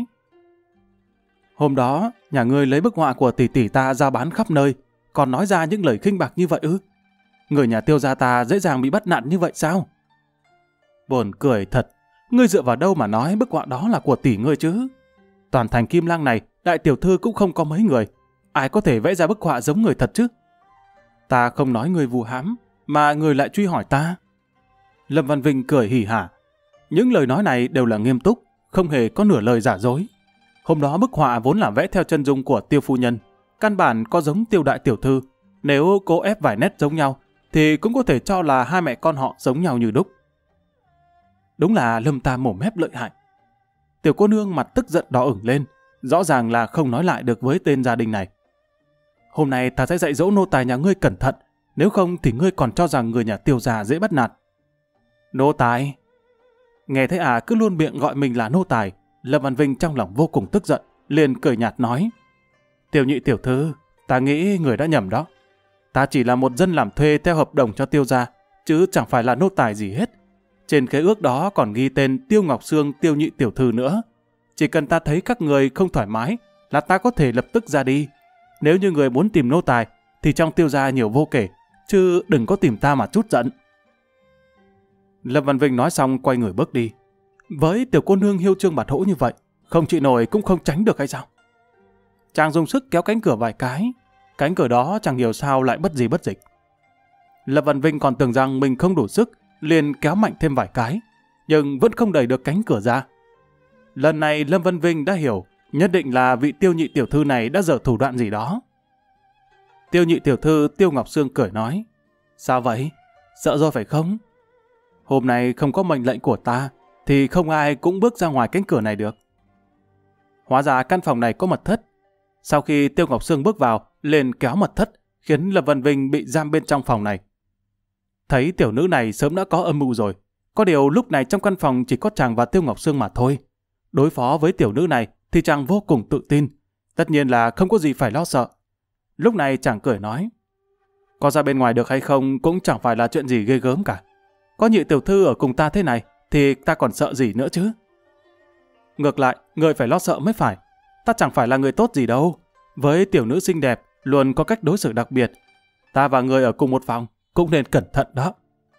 A: Hôm đó, nhà ngươi lấy bức họa của tỷ tỷ ta ra bán khắp nơi, còn nói ra những lời khinh bạc như vậy ư? Người nhà Tiêu gia ta dễ dàng bị bắt nạt như vậy sao? Buồn cười thật, ngươi dựa vào đâu mà nói bức họa đó là của tỷ ngươi chứ? Toàn thành Kim Lang này, đại tiểu thư cũng không có mấy người, ai có thể vẽ ra bức họa giống người thật chứ? Ta không nói ngươi vu hãm, mà ngươi lại truy hỏi ta. Lâm Văn Vinh cười hỉ hả. Những lời nói này đều là nghiêm túc, không hề có nửa lời giả dối. Hôm đó bức họa vốn là vẽ theo chân dung của Tiêu phu nhân, căn bản có giống Tiêu đại tiểu thư. Nếu cố ép vài nét giống nhau, thì cũng có thể cho là hai mẹ con họ giống nhau như đúc. Đúng là Lâm ta mồm mép lợi hại. Tiểu cô nương mặt tức giận đỏ ửng lên, rõ ràng là không nói lại được với tên gia đình này. Hôm nay ta sẽ dạy dỗ nô tài nhà ngươi cẩn thận, nếu không thì ngươi còn cho rằng người nhà Tiêu gia dễ bắt nạt. Nô tài? Nghe thấy cứ luôn miệng gọi mình là nô tài, Lâm Văn Vinh trong lòng vô cùng tức giận, liền cười nhạt nói: Tiêu Nhị tiểu thư, ta nghĩ người đã nhầm đó. Ta chỉ là một dân làm thuê theo hợp đồng cho Tiêu gia, chứ chẳng phải là nô tài gì hết. Trên khế ước đó còn ghi tên Tiêu Ngọc Sương Tiêu Nhị tiểu thư nữa. Chỉ cần ta thấy các người không thoải mái là ta có thể lập tức ra đi. Nếu như người muốn tìm nô tài thì trong Tiêu gia nhiều vô kể, chứ đừng có tìm ta mà chút giận. Lâm Văn Vinh nói xong quay người bước đi. Với tiểu cô nương hiêu trương bạt hỗ như vậy, không chịu nổi cũng không tránh được hay sao? Chàng dùng sức kéo cánh cửa vài cái, cánh cửa đó chẳng hiểu sao lại bất gì bất dịch. Lâm Văn Vinh còn tưởng rằng mình không đủ sức, liền kéo mạnh thêm vài cái, nhưng vẫn không đẩy được cánh cửa ra. Lần này Lâm Văn Vinh đã hiểu, nhất định là vị Tiêu Nhị tiểu thư này đã dở thủ đoạn gì đó. Tiêu Nhị tiểu thư Tiêu Ngọc Sương cười nói: Sao vậy? Sợ rồi phải không? Hôm nay không có mệnh lệnh của ta, thì không ai cũng bước ra ngoài cánh cửa này được. Hóa ra căn phòng này có mật thất. Sau khi Tiêu Ngọc Sương bước vào, liền kéo mật thất, khiến Lâm Văn Vinh bị giam bên trong phòng này. Thấy tiểu nữ này sớm đã có âm mưu rồi, có điều lúc này trong căn phòng chỉ có chàng và Tiêu Ngọc Sương mà thôi. Đối phó với tiểu nữ này thì chàng vô cùng tự tin, tất nhiên là không có gì phải lo sợ. Lúc này chàng cười nói: Có ra bên ngoài được hay không cũng chẳng phải là chuyện gì ghê gớm cả. Có Nhị tiểu thư ở cùng ta thế này thì ta còn sợ gì nữa chứ? Ngược lại, người phải lo sợ mới phải. Ta chẳng phải là người tốt gì đâu. Với tiểu nữ xinh đẹp luôn có cách đối xử đặc biệt. Ta và người ở cùng một phòng cũng nên cẩn thận đó.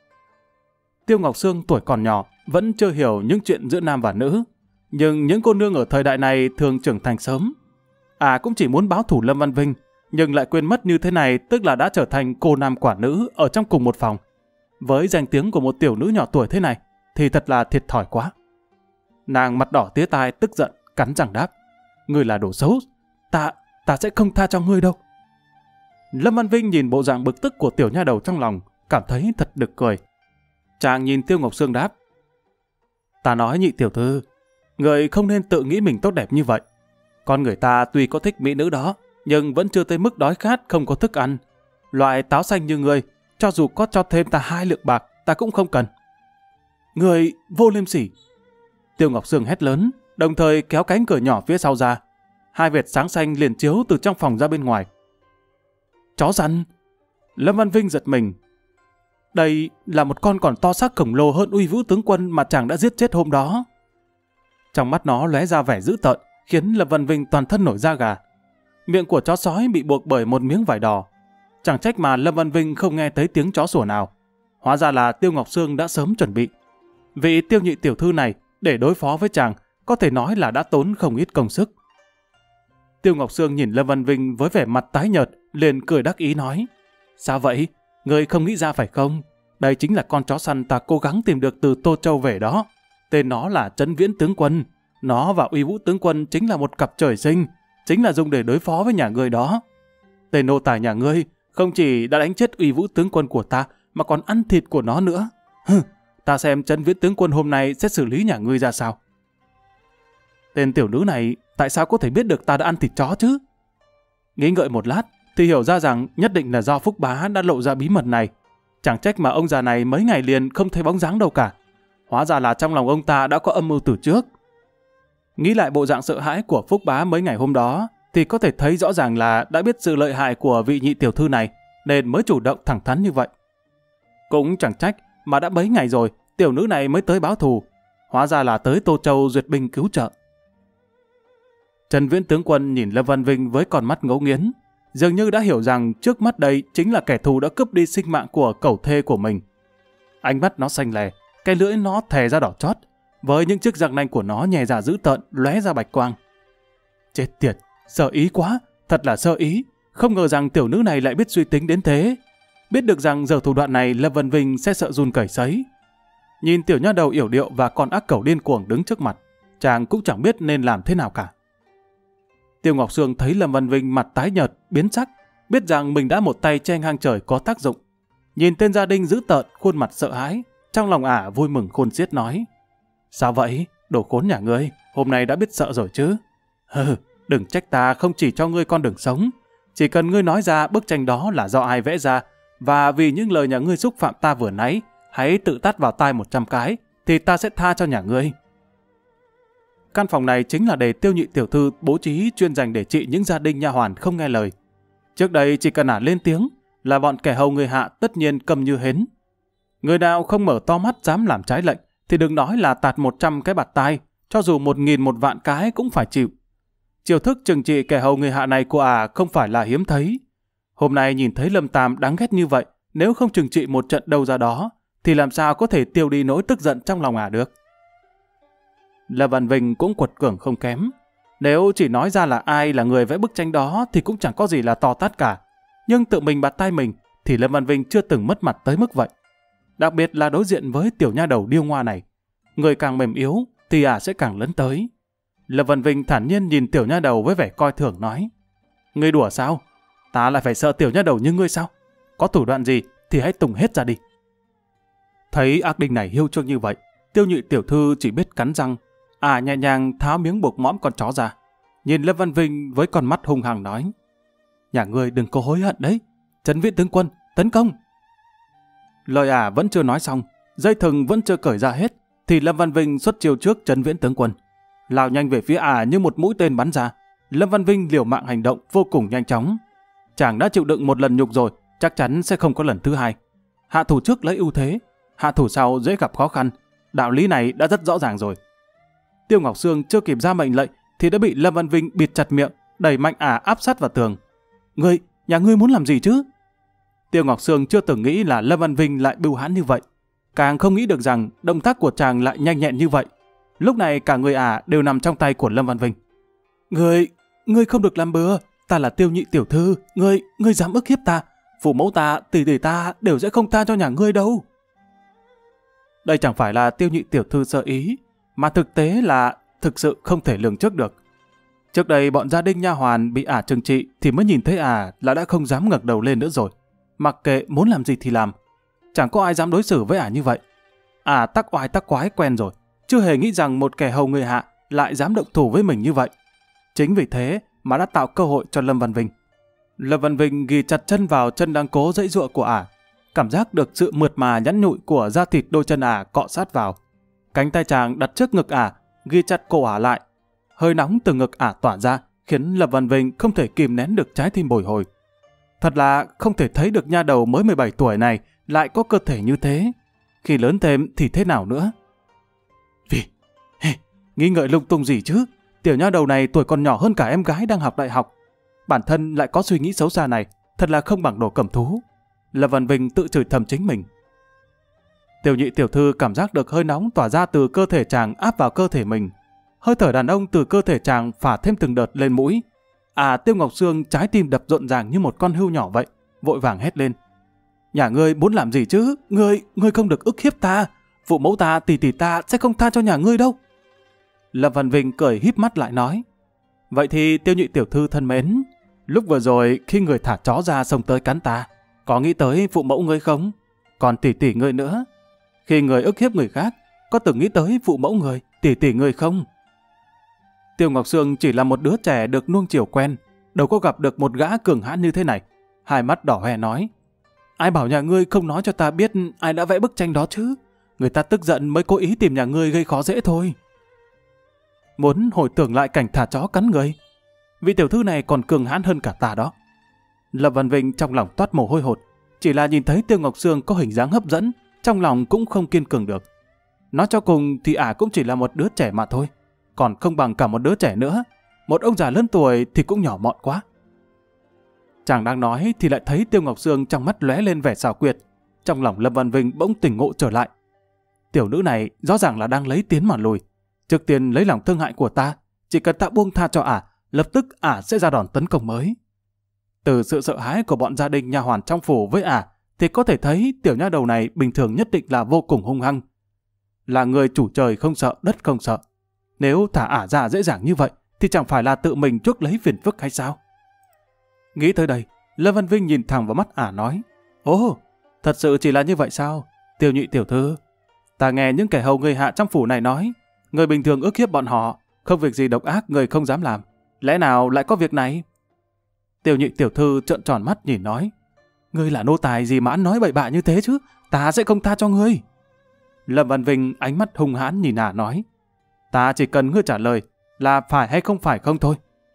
A: Tiêu Ngọc Sương tuổi còn nhỏ, vẫn chưa hiểu những chuyện giữa nam và nữ. Nhưng những cô nương ở thời đại này thường trưởng thành sớm. Cũng chỉ muốn báo thủ Lâm Văn Vinh, nhưng lại quên mất như thế này tức là đã trở thành cô nam quả nữ ở trong cùng một phòng. Với danh tiếng của một tiểu nữ nhỏ tuổi thế này thì thật là thiệt thòi quá. Nàng mặt đỏ tía tai tức giận, cắn răng đáp: Ngươi là đồ xấu, ta sẽ không tha cho ngươi đâu. Lâm Văn Vinh nhìn bộ dạng bực tức của tiểu nha đầu trong lòng, cảm thấy thật nực cười. Chàng nhìn Tiêu Ngọc Sương đáp: Ta nói Nhị tiểu thư, người không nên tự nghĩ mình tốt đẹp như vậy. Con người ta tuy có thích mỹ nữ đó, nhưng vẫn chưa tới mức đói khát không có thức ăn. Loại táo xanh như người, cho dù có cho thêm ta 2 lượng bạc, ta cũng không cần. Người vô liêm sỉ! Tiêu Ngọc Sương hét lớn, đồng thời kéo cánh cửa nhỏ phía sau ra. Hai vệt sáng xanh liền chiếu từ trong phòng ra bên ngoài. Chó săn! Lâm Văn Vinh giật mình. Đây là một con còn to xác khổng lồ hơn Uy Vũ tướng quân mà chàng đã giết chết hôm đó. Trong mắt nó lóe ra vẻ dữ tợn, khiến Lâm Văn Vinh toàn thân nổi da gà. Miệng của chó sói bị buộc bởi một miếng vải đỏ. Chẳng trách mà Lâm Văn Vinh không nghe thấy tiếng chó sủa nào. Hóa ra là Tiêu Ngọc Sương đã sớm chuẩn bị. Vị Tiêu nhị tiểu thư này để đối phó với chàng có thể nói là đã tốn không ít công sức. Tiêu Ngọc Sương nhìn Lâm Văn Vinh với vẻ mặt tái nhợt, liền cười đắc ý nói: Sao vậy? Ngươi không nghĩ ra phải không? Đây chính là con chó săn ta cố gắng tìm được từ Tô Châu về đó. Tên nó là Trấn Viễn tướng quân. Nó và Uy Vũ tướng quân chính là một cặp trời sinh, chính là dùng để đối phó với nhà ngươi đó. Tên nô tài nhà ngươi không chỉ đã đánh chết Uy Vũ tướng quân của ta, mà còn ăn thịt của nó nữa. Ta xem Trấn Viễn tướng quân hôm nay sẽ xử lý nhà ngươi ra sao. Tên tiểu nữ này tại sao có thể biết được ta đã ăn thịt chó chứ? Nghĩ ngợi một lát thì hiểu ra rằng nhất định là do Phúc Bá đã lộ ra bí mật này. Chẳng trách mà ông già này mấy ngày liền không thấy bóng dáng đâu cả. Hóa ra là trong lòng ông ta đã có âm mưu từ trước. Nghĩ lại bộ dạng sợ hãi của Phúc Bá mấy ngày hôm đó thì có thể thấy rõ ràng là đã biết sự lợi hại của vị nhị tiểu thư này nên mới chủ động thẳng thắn như vậy. Cũng chẳng trách mà đã mấy ngày rồi tiểu nữ này mới tới báo thù. Hóa ra là tới Tô Châu duyệt binh cứu trợ. Trấn Viễn tướng quân nhìn Lâm Văn Vinh với con mắt ngấu nghiến, dường như đã hiểu rằng trước mắt đây chính là kẻ thù đã cướp đi sinh mạng của cẩu thê của mình. Ánh mắt nó xanh lè, cái lưỡi nó thè ra đỏ chót, với những chiếc răng nanh của nó nhè ra dữ tợn, lóe ra bạch quang. Chết tiệt, sợ ý quá, thật là sợ ý, không ngờ rằng tiểu nữ này lại biết suy tính đến thế. Biết được rằng giờ thủ đoạn này Lâm Văn Vinh sẽ sợ run cẩy sấy. Nhìn tiểu nha đầu yểu điệu và con ác cẩu điên cuồng đứng trước mặt, chàng cũng chẳng biết nên làm thế nào cả. Tiêu Ngọc Sương thấy Lâm Văn Vinh mặt tái nhợt, biến sắc, biết rằng mình đã một tay che ngang trời có tác dụng. Nhìn tên gia đình dữ tợn, khuôn mặt sợ hãi, trong lòng ả vui mừng khôn xiết nói: Sao vậy? Đồ khốn nhà ngươi, hôm nay đã biết sợ rồi chứ? Đừng trách ta không chỉ cho ngươi con đường sống. Chỉ cần ngươi nói ra bức tranh đó là do ai vẽ ra, và vì những lời nhà ngươi xúc phạm ta vừa nãy, hãy tự tát vào tai 100 cái, thì ta sẽ tha cho nhà ngươi. Căn phòng này chính là để Tiêu nhị tiểu thư bố trí chuyên dành để trị những gia đình nha hoàn không nghe lời. Trước đây chỉ cần ả lên tiếng là bọn kẻ hầu người hạ tất nhiên câm như hến. Người nào không mở to mắt dám làm trái lệnh thì đừng nói là tạt 100 cái bạt tai, cho dù 1.000 1 vạn cái cũng phải chịu. Chiêu thức trừng trị kẻ hầu người hạ này của ả không phải là hiếm thấy. Hôm nay nhìn thấy Lâm Tam đáng ghét như vậy, nếu không trừng trị một trận đâu ra đó thì làm sao có thể tiêu đi nỗi tức giận trong lòng ả được. Lâm Văn Vinh cũng quật cường không kém. Nếu chỉ nói ra là ai là người vẽ bức tranh đó thì cũng chẳng có gì là to tát cả. Nhưng tự mình bạt tai mình thì Lâm Văn Vinh chưa từng mất mặt tới mức vậy. Đặc biệt là đối diện với tiểu nha đầu điêu ngoa này. Người càng mềm yếu thì ả sẽ càng lấn tới. Lâm Văn Vinh thản nhiên nhìn tiểu nha đầu với vẻ coi thường nói: Ngươi đùa sao? Ta lại phải sợ tiểu nha đầu như ngươi sao? Có thủ đoạn gì thì hãy tung hết ra đi. Thấy ác đinh này hiêu trương như vậy, Tiêu nhị tiểu thư chỉ biết cắn răng. Nhẹ nhàng tháo miếng buộc mõm con chó ra, nhìn Lâm Văn Vinh với con mắt hung hăng nói: Nhà ngươi đừng có hối hận đấy. Trấn Viễn tướng quân, tấn công! Lời vẫn chưa nói xong, dây thừng vẫn chưa cởi ra hết, thì Lâm Văn Vinh xuất chiêu trước Trấn Viễn tướng quân, lao nhanh về phía như một mũi tên bắn ra. Lâm Văn Vinh liều mạng hành động vô cùng nhanh chóng. Chàng đã chịu đựng một lần nhục rồi, chắc chắn sẽ không có lần thứ hai. Hạ thủ trước lấy ưu thế, hạ thủ sau dễ gặp khó khăn. Đạo lý này đã rất rõ ràng rồi. Tiêu Ngọc Sương chưa kịp ra mệnh lệnh thì đã bị Lâm Văn Vinh bịt chặt miệng, đẩy mạnh áp sát vào tường. Nhà ngươi muốn làm gì chứ? Tiêu Ngọc Sương chưa từng nghĩ là Lâm Văn Vinh lại bưu hãn như vậy, càng không nghĩ được rằng động tác của chàng lại nhanh nhẹn như vậy. Lúc này cả người đều nằm trong tay của Lâm Văn Vinh. Ngươi không được làm bừa, ta là Tiêu nhị tiểu thư, ngươi dám ức hiếp ta, phụ mẫu ta, tỷ tỷ ta đều sẽ không tha cho nhà ngươi đâu. Đây chẳng phải là Tiêu nhị tiểu thư sơ ý, mà thực tế là thực sự không thể lường trước được. Trước đây bọn gia đình nha hoàn bị trừng trị thì mới nhìn thấy là đã không dám ngẩng đầu lên nữa rồi. Mặc kệ muốn làm gì thì làm, chẳng có ai dám đối xử với như vậy. Tắc oai tắc quái quen rồi, chưa hề nghĩ rằng một kẻ hầu người hạ lại dám động thủ với mình như vậy. Chính vì thế mà đã tạo cơ hội cho Lâm Văn Vinh. Lâm Văn Vinh ghi chặt chân vào chân đang cố giãy giụa của cảm giác được sự mượt mà nhẵn nhụi của da thịt đôi chân cọ sát vào. Cánh tay chàng đặt trước ngực ghi chặt cổ lại. Hơi nóng từ ngực tỏa ra khiến Lâm Văn Vinh không thể kìm nén được trái tim bồi hồi. Thật là không thể thấy được nha đầu mới 17 tuổi này lại có cơ thể như thế. Khi lớn thêm thì thế nào nữa? Vì, nghi ngợi lung tung gì chứ? Tiểu nha đầu này tuổi còn nhỏ hơn cả em gái đang học đại học. Bản thân lại có suy nghĩ xấu xa này, thật là không bằng đồ cầm thú. Lâm Văn Vinh tự chửi thầm chính mình. Tiểu nhị tiểu thư cảm giác được hơi nóng tỏa ra từ cơ thể chàng áp vào cơ thể mình. Hơi thở đàn ông từ cơ thể chàng phả thêm từng đợt lên mũi. Tiêu Ngọc Sương trái tim đập rộn ràng như một con hươu nhỏ vậy, vội vàng hét lên. Nhà ngươi muốn làm gì chứ? Ngươi không được ức hiếp ta. Phụ mẫu ta, tỷ ta sẽ không tha cho nhà ngươi đâu. Lâm Văn Vinh cười híp mắt lại nói. Vậy thì Tiêu nhị tiểu thư thân mến, lúc vừa rồi khi người thả chó ra xông tới cắn ta, có nghĩ tới phụ mẫu ngươi không? Còn tỷ ngươi nữa. Khi người ức hiếp người khác, có từng nghĩ tới phụ mẫu người, tỷ người không? Tiêu Ngọc Sương chỉ là một đứa trẻ được nuông chiều quen, đâu có gặp được một gã cường hãn như thế này. Hai mắt đỏ hoe nói. Ai bảo nhà ngươi không nói cho ta biết ai đã vẽ bức tranh đó chứ? Người ta tức giận mới cố ý tìm nhà ngươi gây khó dễ thôi. Muốn hồi tưởng lại cảnh thả chó cắn người. Vị tiểu thư này còn cường hãn hơn cả ta đó. Lâm Văn Vinh trong lòng toát mồ hôi hột. Chỉ là nhìn thấy Tiêu Ngọc Sương có hình dáng hấp dẫn, trong lòng cũng không kiên cường được. Nói cho cùng thì cũng chỉ là một đứa trẻ mà thôi. Còn không bằng cả một đứa trẻ nữa. Một ông già lớn tuổi thì cũng nhỏ mọn quá. Chàng đang nói thì lại thấy Tiêu Ngọc Sương trong mắt lóe lên vẻ xảo quyệt. Trong lòng Lâm Văn Vinh bỗng tỉnh ngộ trở lại. Tiểu nữ này rõ ràng là đang lấy tiến mà lùi. Trước tiên lấy lòng thương hại của ta. Chỉ cần ta buông tha cho lập tức sẽ ra đòn tấn công mới. Từ sự sợ hãi của bọn gia đình nha hoàn trong phủ với thì có thể thấy tiểu nha đầu này bình thường nhất định là vô cùng hung hăng. Là người chủ trời không sợ, đất không sợ. Nếu thả ra dễ dàng như vậy thì chẳng phải là tự mình chuốc lấy phiền phức hay sao? Nghĩ tới đây, Lâm Văn Vinh nhìn thẳng vào mắt nói. Ồ, thật sự chỉ là như vậy sao? Tiêu nhị tiểu thư, ta nghe những kẻ hầu người hạ trong phủ này nói, người bình thường ức hiếp bọn họ, không việc gì độc ác người không dám làm. Lẽ nào lại có việc này? Tiêu nhị tiểu thư trợn tròn mắt nhìn nói. Ngươi là nô tài gì mà ăn nói bậy bạ như thế chứ? Ta sẽ không tha cho ngươi. Lâm Văn Vinh ánh mắt hung hãn nhìn nói. Ta chỉ cần ngươi trả lời là phải hay không phải không thôi.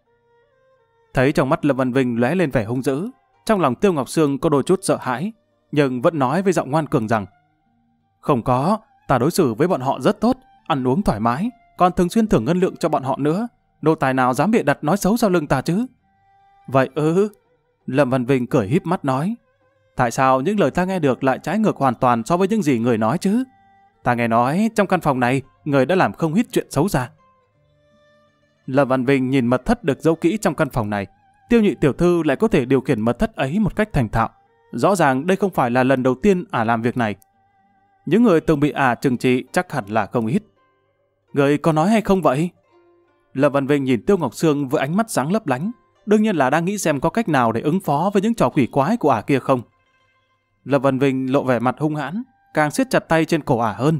A: Thấy trong mắt Lâm Văn Vinh lóe lên vẻ hung dữ, trong lòng Tiêu Ngọc Sương có đôi chút sợ hãi, nhưng vẫn nói với giọng ngoan cường rằng không có, ta đối xử với bọn họ rất tốt, ăn uống thoải mái, còn thường xuyên thưởng ngân lượng cho bọn họ nữa. Nô tài nào dám bịa đặt nói xấu sau lưng ta chứ? Vậy Lâm Văn Vinh cười híp mắt nói. Tại sao những lời ta nghe được lại trái ngược hoàn toàn so với những gì người nói chứ? Ta nghe nói trong căn phòng này người đã làm không ít chuyện xấu xa. Lâm Văn Vinh nhìn mật thất được giấu kỹ trong căn phòng này. Tiêu nhị tiểu thư lại có thể điều khiển mật thất ấy một cách thành thạo. Rõ ràng đây không phải là lần đầu tiên làm việc này. Những người từng bị trừng trị chắc hẳn là không ít. Người có nói hay không vậy? Lâm Văn Vinh nhìn Tiêu Ngọc Sương với ánh mắt sáng lấp lánh. Đương nhiên là đang nghĩ xem có cách nào để ứng phó với những trò quỷ quái của kia không. Lâm Văn Vinh lộ vẻ mặt hung hãn, càng siết chặt tay trên cổ hơn.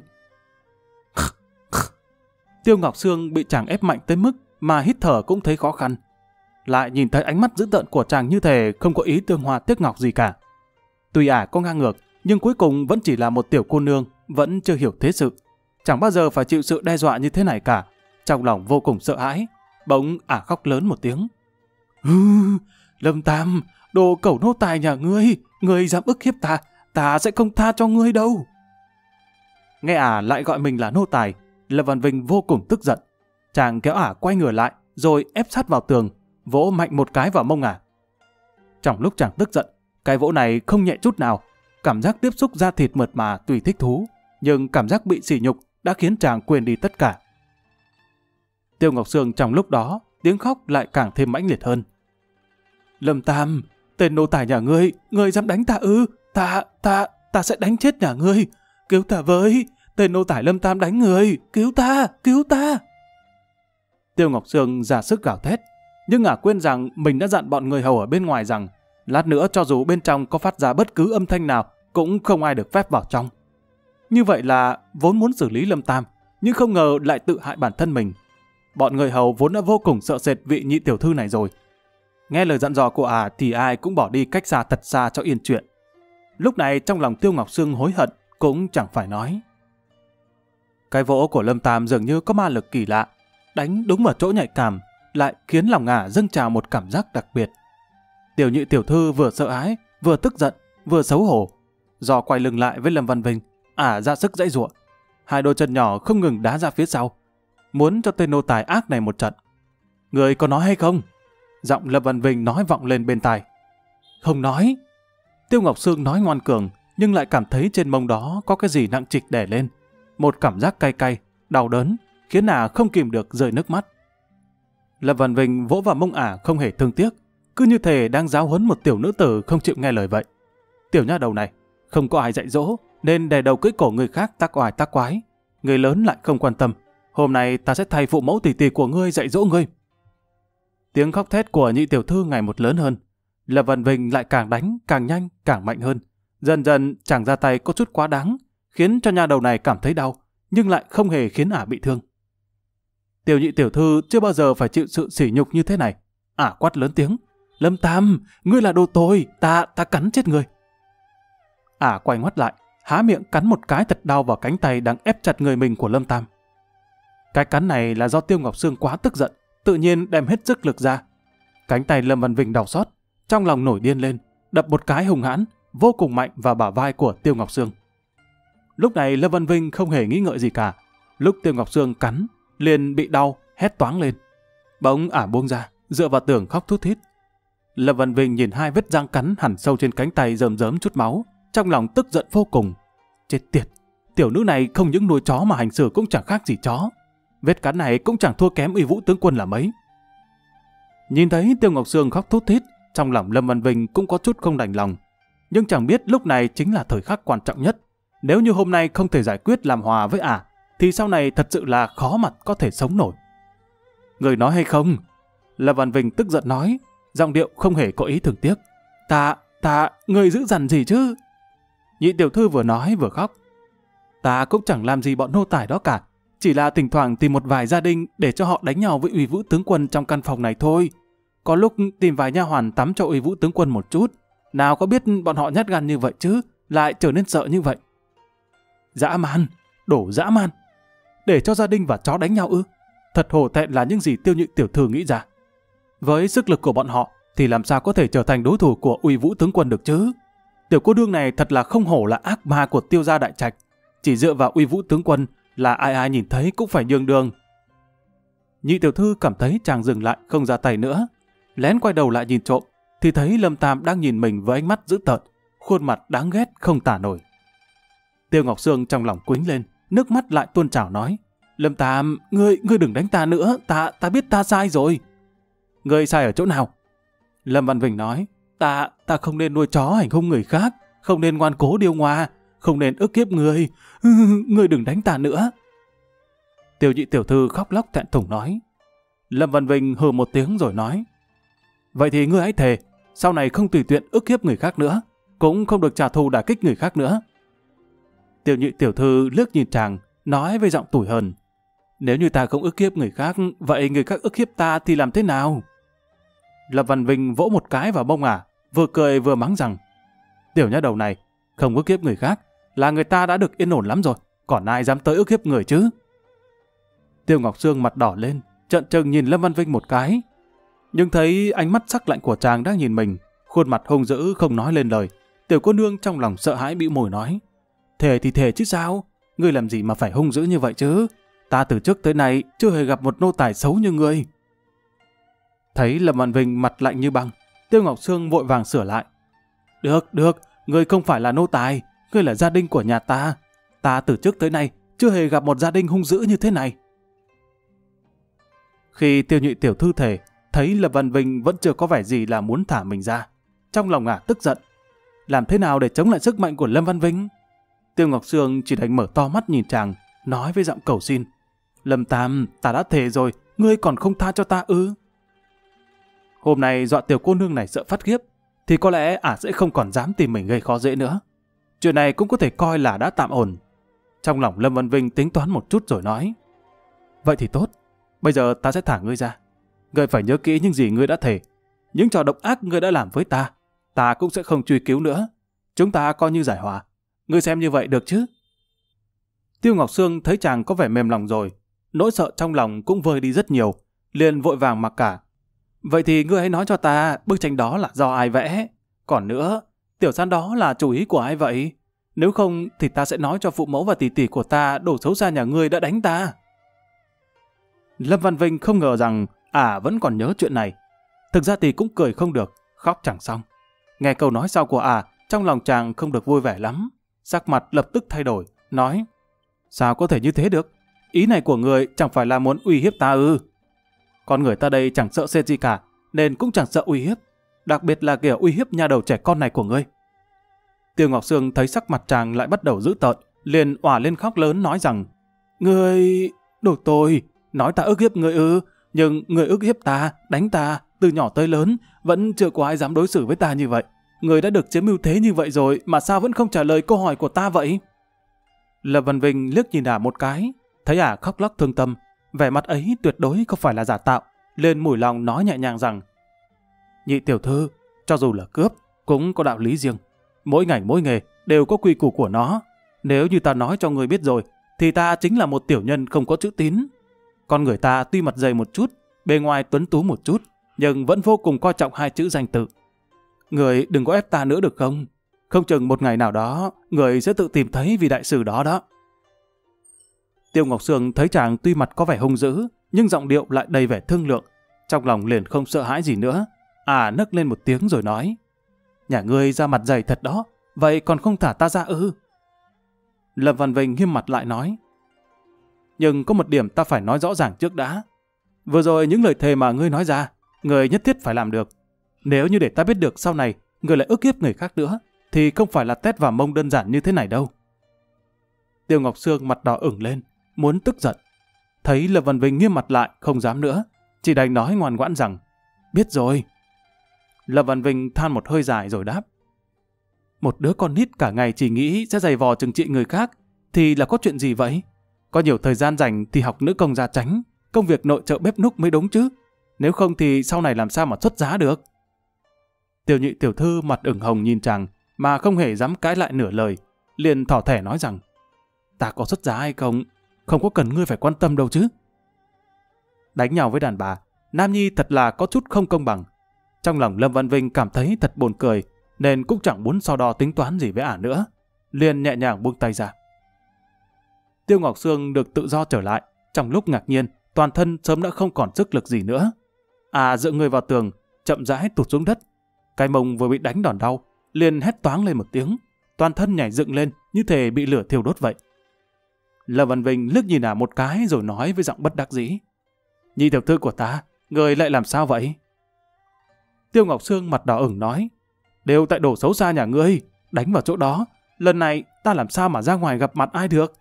A: Tiêu Ngọc Sương bị chàng ép mạnh tới mức mà hít thở cũng thấy khó khăn. Lại nhìn thấy ánh mắt dữ tợn của chàng như thể không có ý tương hoa tiếc ngọc gì cả. Tuy có ngang ngược, nhưng cuối cùng vẫn chỉ là một tiểu cô nương, vẫn chưa hiểu thế sự. Chẳng bao giờ phải chịu sự đe dọa như thế này cả. Trong lòng vô cùng sợ hãi, bỗng khóc lớn một tiếng. Lâm Tam, đồ cẩu nô tài nhà ngươi dám ức hiếp ta, ta sẽ không tha cho ngươi đâu. Nghe lại gọi mình là nô tài, Lâm Văn Vinh vô cùng tức giận. Chàng kéo quay người lại, rồi ép sát vào tường, vỗ mạnh một cái vào mông Trong lúc chàng tức giận, cái vỗ này không nhẹ chút nào. Cảm giác tiếp xúc da thịt mượt mà tùy thích thú, nhưng cảm giác bị sỉ nhục đã khiến chàng quên đi tất cả. Tiêu Ngọc Sương trong lúc đó, tiếng khóc lại càng thêm mãnh liệt hơn. Lâm Tam, tên nô tài nhà ngươi dám đánh ta ư? Ta sẽ đánh chết nhà ngươi. Cứu ta với, tên nô tài Lâm Tam đánh người, cứu ta. Tiêu Ngọc Sương ra sức gào thét, nhưng quên rằng mình đã dặn bọn người hầu ở bên ngoài rằng lát nữa cho dù bên trong có phát ra bất cứ âm thanh nào cũng không ai được phép vào trong. Như vậy là vốn muốn xử lý Lâm Tam, nhưng không ngờ lại tự hại bản thân mình. Bọn người hầu vốn đã vô cùng sợ sệt vị nhị tiểu thư này rồi. Nghe lời dặn dò của thì ai cũng bỏ đi cách xa thật xa cho yên chuyện. Lúc này trong lòng Tiêu Ngọc Sương hối hận cũng chẳng phải nói. Cái vỗ của Lâm Tam dường như có ma lực kỳ lạ, đánh đúng vào chỗ nhạy cảm, lại khiến lòng ả dâng trào một cảm giác đặc biệt. Tiểu Nhị tiểu thư vừa sợ hãi, vừa tức giận, vừa xấu hổ. Do quay lưng lại với Lâm Văn Vinh, ả ra sức giãy giụa. Hai đôi chân nhỏ không ngừng đá ra phía sau, muốn cho tên nô tài ác này một trận. Người có nói hay không? Giọng Lâm Văn Vinh nói vọng lên bên tai. Không nói. Tiêu Ngọc Sương nói ngoan cường, nhưng lại cảm thấy trên mông đó có cái gì nặng trịch đè lên. Một cảm giác cay cay, đau đớn, khiến ả không kìm được rơi nước mắt. Lâm Văn Vinh vỗ vào mông ả không hề thương tiếc, cứ như thể đang giáo huấn một tiểu nữ tử không chịu nghe lời vậy. Tiểu nha đầu này, không có ai dạy dỗ, nên đè đầu cưỡi cổ người khác tác oai tác quái. Người lớn lại không quan tâm. Hôm nay ta sẽ thay phụ mẫu tỷ tỷ của ngươi dạy dỗ ngươi. Tiếng khóc thét của Nhị tiểu thư ngày một lớn hơn. Lâm Văn Vinh lại càng đánh, càng nhanh, càng mạnh hơn. Dần dần chàng ra tay có chút quá đáng, khiến cho nha đầu này cảm thấy đau, nhưng lại không hề khiến ả bị thương. Tiểu Nhị tiểu thư chưa bao giờ phải chịu sự sỉ nhục như thế này. Ả quát lớn tiếng. Lâm Tam, ngươi là đồ tồi, ta cắn chết ngươi. Ả quay ngoắt lại, há miệng cắn một cái thật đau vào cánh tay đang ép chặt người mình của Lâm Tam. Cái cắn này là do Tiêu Ngọc Sương quá tức giận, tự nhiên đem hết sức lực ra. Cánh tay Lâm Văn Vinh đau xót, trong lòng nổi điên lên, đập một cái hùng hãn, vô cùng mạnh vào bả vai của Tiêu Ngọc Sương. Lúc này Lâm Văn Vinh không hề nghĩ ngợi gì cả. Lúc Tiêu Ngọc Sương cắn, liền bị đau, hét toáng lên. Bỗng ả buông ra, dựa vào tường khóc thút thít. Lâm Văn Vinh nhìn hai vết răng cắn hẳn sâu trên cánh tay rơm rớm chút máu, trong lòng tức giận vô cùng. Chết tiệt, tiểu nữ này không những nuôi chó mà hành xử cũng chẳng khác gì chó. Vết cắn này cũng chẳng thua kém Uy Vũ tướng quân là mấy. Nhìn thấy Tiêu Ngọc Sương khóc thút thít, trong lòng Lâm Văn Vinh cũng có chút không đành lòng. Nhưng chẳng biết lúc này chính là thời khắc quan trọng nhất. Nếu như hôm nay không thể giải quyết làm hòa với ả, thì sau này thật sự là khó mặt có thể sống nổi. Người nói hay không? Lâm Văn Vinh tức giận nói, giọng điệu không hề có ý thương tiếc. Người giữ dằn gì chứ? Nhị tiểu thư vừa nói vừa khóc. Ta cũng chẳng làm gì bọn nô tài đó cả, chỉ là thỉnh thoảng tìm một vài gia đình để cho họ đánh nhau với Uy Vũ tướng quân trong căn phòng này thôi. Có lúc tìm vài nha hoàn tắm cho Uy Vũ tướng quân một chút. Nào có biết bọn họ nhát gan như vậy chứ, lại trở nên sợ như vậy. Dã man, đổ dã man. Để cho gia đình và chó đánh nhau ư? Thật hổ thẹn là những gì Tiêu Nhị tiểu thư nghĩ ra. Với sức lực của bọn họ thì làm sao có thể trở thành đối thủ của Uy Vũ tướng quân được chứ? Tiểu cô nương này thật là không hổ là ác ma của Tiêu gia đại trạch. Chỉ dựa vào Uy Vũ tướng quân là ai ai nhìn thấy cũng phải nhường đường. Nhị tiểu thư cảm thấy chàng dừng lại không ra tay nữa, lén quay đầu lại nhìn trộm, thì thấy Lâm Tam đang nhìn mình với ánh mắt dữ tợn, khuôn mặt đáng ghét không tả nổi. Tiêu Ngọc Sương trong lòng quĩnh lên, nước mắt lại tuôn trào nói: Lâm Tam, ngươi đừng đánh ta nữa, ta biết ta sai rồi. Ngươi sai ở chỗ nào? Lâm Văn Vinh nói: Ta không nên nuôi chó hành hung người khác, không nên ngoan cố điêu ngoa, không nên ức hiếp ngươi. Ngươi đừng đánh ta nữa. Tiêu Nhị tiểu thư khóc lóc thẹn thùng nói. Lâm Văn Vinh hừ một tiếng rồi nói: Vậy thì ngươi hãy thề, sau này không tùy tiện ức hiếp người khác nữa, cũng không được trả thù đả kích người khác nữa. Tiêu Nhị tiểu thư liếc nhìn chàng, nói với giọng tủi hờn: Nếu như ta không ức hiếp người khác, vậy người khác ức hiếp ta thì làm thế nào? Lâm Văn Vinh vỗ một cái vào mông ả, vừa cười vừa mắng rằng: Tiểu nha đầu này, không ức hiếp người khác là người ta đã được yên ổn lắm rồi, còn ai dám tới ức hiếp người chứ? Tiêu Ngọc Sương mặt đỏ lên, trợn trừng nhìn Lâm Văn Vinh một cái, nhưng thấy ánh mắt sắc lạnh của chàng đang nhìn mình, khuôn mặt hung dữ không nói lên lời. Tiểu cô nương trong lòng sợ hãi bĩu môi nói: Thề thì thề chứ sao? Ngươi làm gì mà phải hung dữ như vậy chứ? Ta từ trước tới nay chưa hề gặp một nô tài xấu như ngươi. Thấy Lâm Văn Vinh mặt lạnh như băng, Tiêu Ngọc Sương vội vàng sửa lại: Được, ngươi không phải là nô tài, ngươi là gia đình của nhà ta. Ta từ trước tới nay chưa hề gặp một gia đình hung dữ như thế này. Khi Tiêu Nhị tiểu thư thề, thấy Lâm Văn Vinh vẫn chưa có vẻ gì là muốn thả mình ra, trong lòng ả tức giận. Làm thế nào để chống lại sức mạnh của Lâm Văn Vinh? Tiêu Ngọc Sương chỉ đành mở to mắt nhìn chàng, nói với giọng cầu xin: Lâm Tam, ta đã thề rồi, ngươi còn không tha cho ta ư? Hôm nay dọa tiểu cô nương này sợ phát khiếp, thì có lẽ ả sẽ không còn dám tìm mình gây khó dễ nữa. Chuyện này cũng có thể coi là đã tạm ổn. Trong lòng Lâm Văn Vinh tính toán một chút rồi nói: Vậy thì tốt, bây giờ ta sẽ thả ngươi ra. Ngươi phải nhớ kỹ những gì ngươi đã thề. Những trò độc ác ngươi đã làm với ta cũng sẽ không truy cứu nữa. Chúng ta coi như giải hòa. Ngươi xem như vậy được chứ? Tiêu Ngọc Sương thấy chàng có vẻ mềm lòng rồi, nỗi sợ trong lòng cũng vơi đi rất nhiều, liền vội vàng mặc cả. Vậy thì ngươi hãy nói cho ta bức tranh đó là do ai vẽ? Còn nữa, tiểu san đó là chủ ý của ai vậy? Nếu không thì ta sẽ nói cho phụ mẫu và tỷ tỷ của ta đồ xấu xa nhà ngươi đã đánh ta. Lâm Văn Vinh không ngờ rằng vẫn còn nhớ chuyện này. Thực ra thì cũng cười không được, khóc chẳng xong. Nghe câu nói sau của trong lòng chàng không được vui vẻ lắm. Sắc mặt lập tức thay đổi, nói: Sao có thể như thế được? Ý này của người chẳng phải là muốn uy hiếp ta ư? Con người ta đây chẳng sợ sệt gì cả, nên cũng chẳng sợ uy hiếp. Đặc biệt là kiểu uy hiếp nhà đầu trẻ con này của ngươi. Tiêu Ngọc Sương thấy sắc mặt chàng lại bắt đầu dữ tợn, liền òa lên khóc lớn nói rằng: Ngươi... đồ tôi, nói ta ức hiếp ngươi ư? Nhưng ngươi ức hiếp ta, đánh ta, từ nhỏ tới lớn, vẫn chưa có ai dám đối xử với ta như vậy. Ngươi đã được chiếm ưu thế như vậy rồi, mà sao vẫn không trả lời câu hỏi của ta vậy? Lâm Văn Vinh liếc nhìn một cái, thấy khóc lóc thương tâm, vẻ mặt ấy tuyệt đối không phải là giả tạo, liền mủi lòng nói nhẹ nhàng rằng: Nhị tiểu thư, cho dù là cướp, cũng có đạo lý riêng. Mỗi ngành mỗi nghề đều có quy củ của nó. Nếu như ta nói cho người biết rồi, thì ta chính là một tiểu nhân không có chữ tín. Con người ta tuy mặt dày một chút, bề ngoài tuấn tú một chút, nhưng vẫn vô cùng coi trọng hai chữ danh tự. Người đừng có ép ta nữa được không? Không chừng một ngày nào đó, người sẽ tự tìm thấy vị đại sử đó đó. Tiêu Ngọc Sương thấy chàng tuy mặt có vẻ hung dữ, nhưng giọng điệu lại đầy vẻ thương lượng. Trong lòng liền không sợ hãi gì nữa. Nấc lên một tiếng rồi nói: Nhà ngươi ra mặt dày thật đó, vậy còn không thả ta ra ư? Lâm Văn Vinh nghiêm mặt lại nói: Nhưng có một điểm ta phải nói rõ ràng trước đã. Vừa rồi những lời thề mà ngươi nói ra, ngươi nhất thiết phải làm được. Nếu như để ta biết được sau này ngươi lại ức hiếp người khác nữa, thì không phải là tét vào mông đơn giản như thế này đâu. Tiêu Ngọc Sương mặt đỏ ửng lên, muốn tức giận. Thấy Lâm Văn Vinh nghiêm mặt lại, không dám nữa, chỉ đành nói ngoan ngoãn rằng: Biết rồi. Lâm Văn Vinh than một hơi dài rồi đáp: Một đứa con nít cả ngày chỉ nghĩ sẽ giày vò trừng trị người khác, thì là có chuyện gì vậy? Có nhiều thời gian rảnh thì học nữ công gia chánh, công việc nội trợ bếp núc mới đúng chứ. Nếu không thì sau này làm sao mà xuất giá được? Tiểu Nhị tiểu thư mặt ửng hồng nhìn chàng, mà không hề dám cãi lại nửa lời, liền thỏ thẻ nói rằng: Ta có xuất giá hay không, không có cần ngươi phải quan tâm đâu chứ. Đánh nhau với đàn bà, Nam Nhi thật là có chút không công bằng. Trong lòng Lâm Văn Vinh cảm thấy thật buồn cười, nên cũng chẳng muốn so đo tính toán gì với nữa, liền nhẹ nhàng buông tay ra. Tiêu Ngọc Sương được tự do trở lại, trong lúc ngạc nhiên, toàn thân sớm đã không còn sức lực gì nữa. Dựa người vào tường, chậm rãi tụt xuống đất. Cái mông vừa bị đánh đòn đau, liền hét toáng lên một tiếng, toàn thân nhảy dựng lên như thể bị lửa thiêu đốt vậy. Lâm Văn Vinh liếc nhìn một cái rồi nói với giọng bất đắc dĩ: Nhị tiểu thư của ta, người lại làm sao vậy? Tiêu Ngọc Sương mặt đỏ ửng nói: Đều tại đồ xấu xa nhà ngươi, đánh vào chỗ đó. Lần này ta làm sao mà ra ngoài gặp mặt ai được?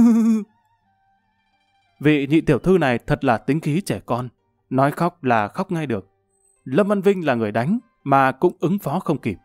A: Vị nhị tiểu thư này thật là tính khí trẻ con, nói khóc là khóc ngay được. Lâm Văn Vinh là người đánh, mà cũng ứng phó không kịp.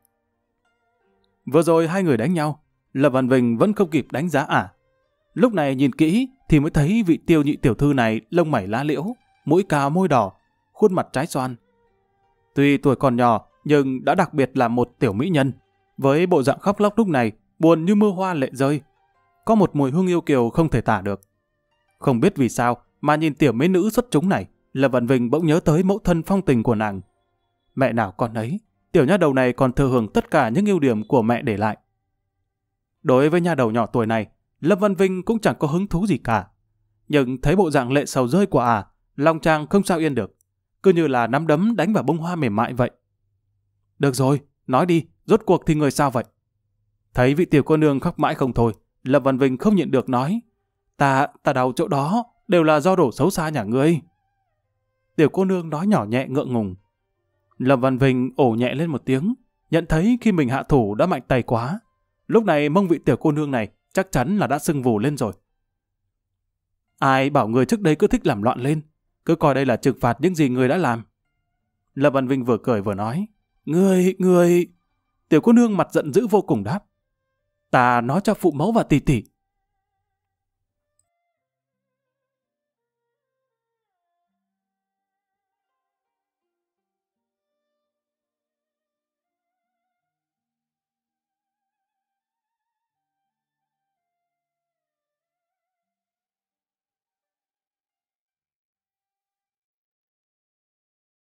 A: Vừa rồi hai người đánh nhau, Lâm Văn Vinh vẫn không kịp đánh giá Lúc này nhìn kỹ thì mới thấy vị Tiêu nhị tiểu thư này lông mày lá liễu, mũi cao môi đỏ, khuôn mặt trái xoan. Tuy tuổi còn nhỏ, nhưng đã đặc biệt là một tiểu mỹ nhân. Với bộ dạng khóc lóc lúc này, buồn như mưa hoa lệ rơi. Có một mùi hương yêu kiều không thể tả được. Không biết vì sao mà nhìn tiểu mỹ nữ xuất chúng này, Lâm Văn Vinh bỗng nhớ tới mẫu thân phong tình của nàng. Mẹ nào con ấy, tiểu nha đầu này còn thừa hưởng tất cả những ưu điểm của mẹ để lại. Đối với nha đầu nhỏ tuổi này, Lâm Văn Vinh cũng chẳng có hứng thú gì cả. Nhưng thấy bộ dạng lệ sầu rơi của lòng chàng không sao yên được, cứ như là nắm đấm đánh vào bông hoa mềm mại vậy. Được rồi, nói đi, rốt cuộc thì người sao vậy? Thấy vị tiểu cô nương khóc mãi không thôi, Lâm Văn Vinh không nhịn được nói: Ta đau chỗ đó, đều là do đồ xấu xa nhà ngươi. Tiểu cô nương nói nhỏ nhẹ ngượng ngùng. Lâm Văn Vinh ổ nhẹ lên một tiếng, nhận thấy khi mình hạ thủ đã mạnh tay quá. Lúc này mông vị tiểu cô nương này chắc chắn là đã sưng vù lên rồi. Ai bảo người trước đây cứ thích làm loạn lên, cứ coi đây là trừng phạt những gì người đã làm. Lâm Văn Vinh vừa cười vừa nói: Ngươi... Tiểu cô nương mặt giận dữ vô cùng đáp: Ta nói cho phụ mẫu và tỷ tỷ,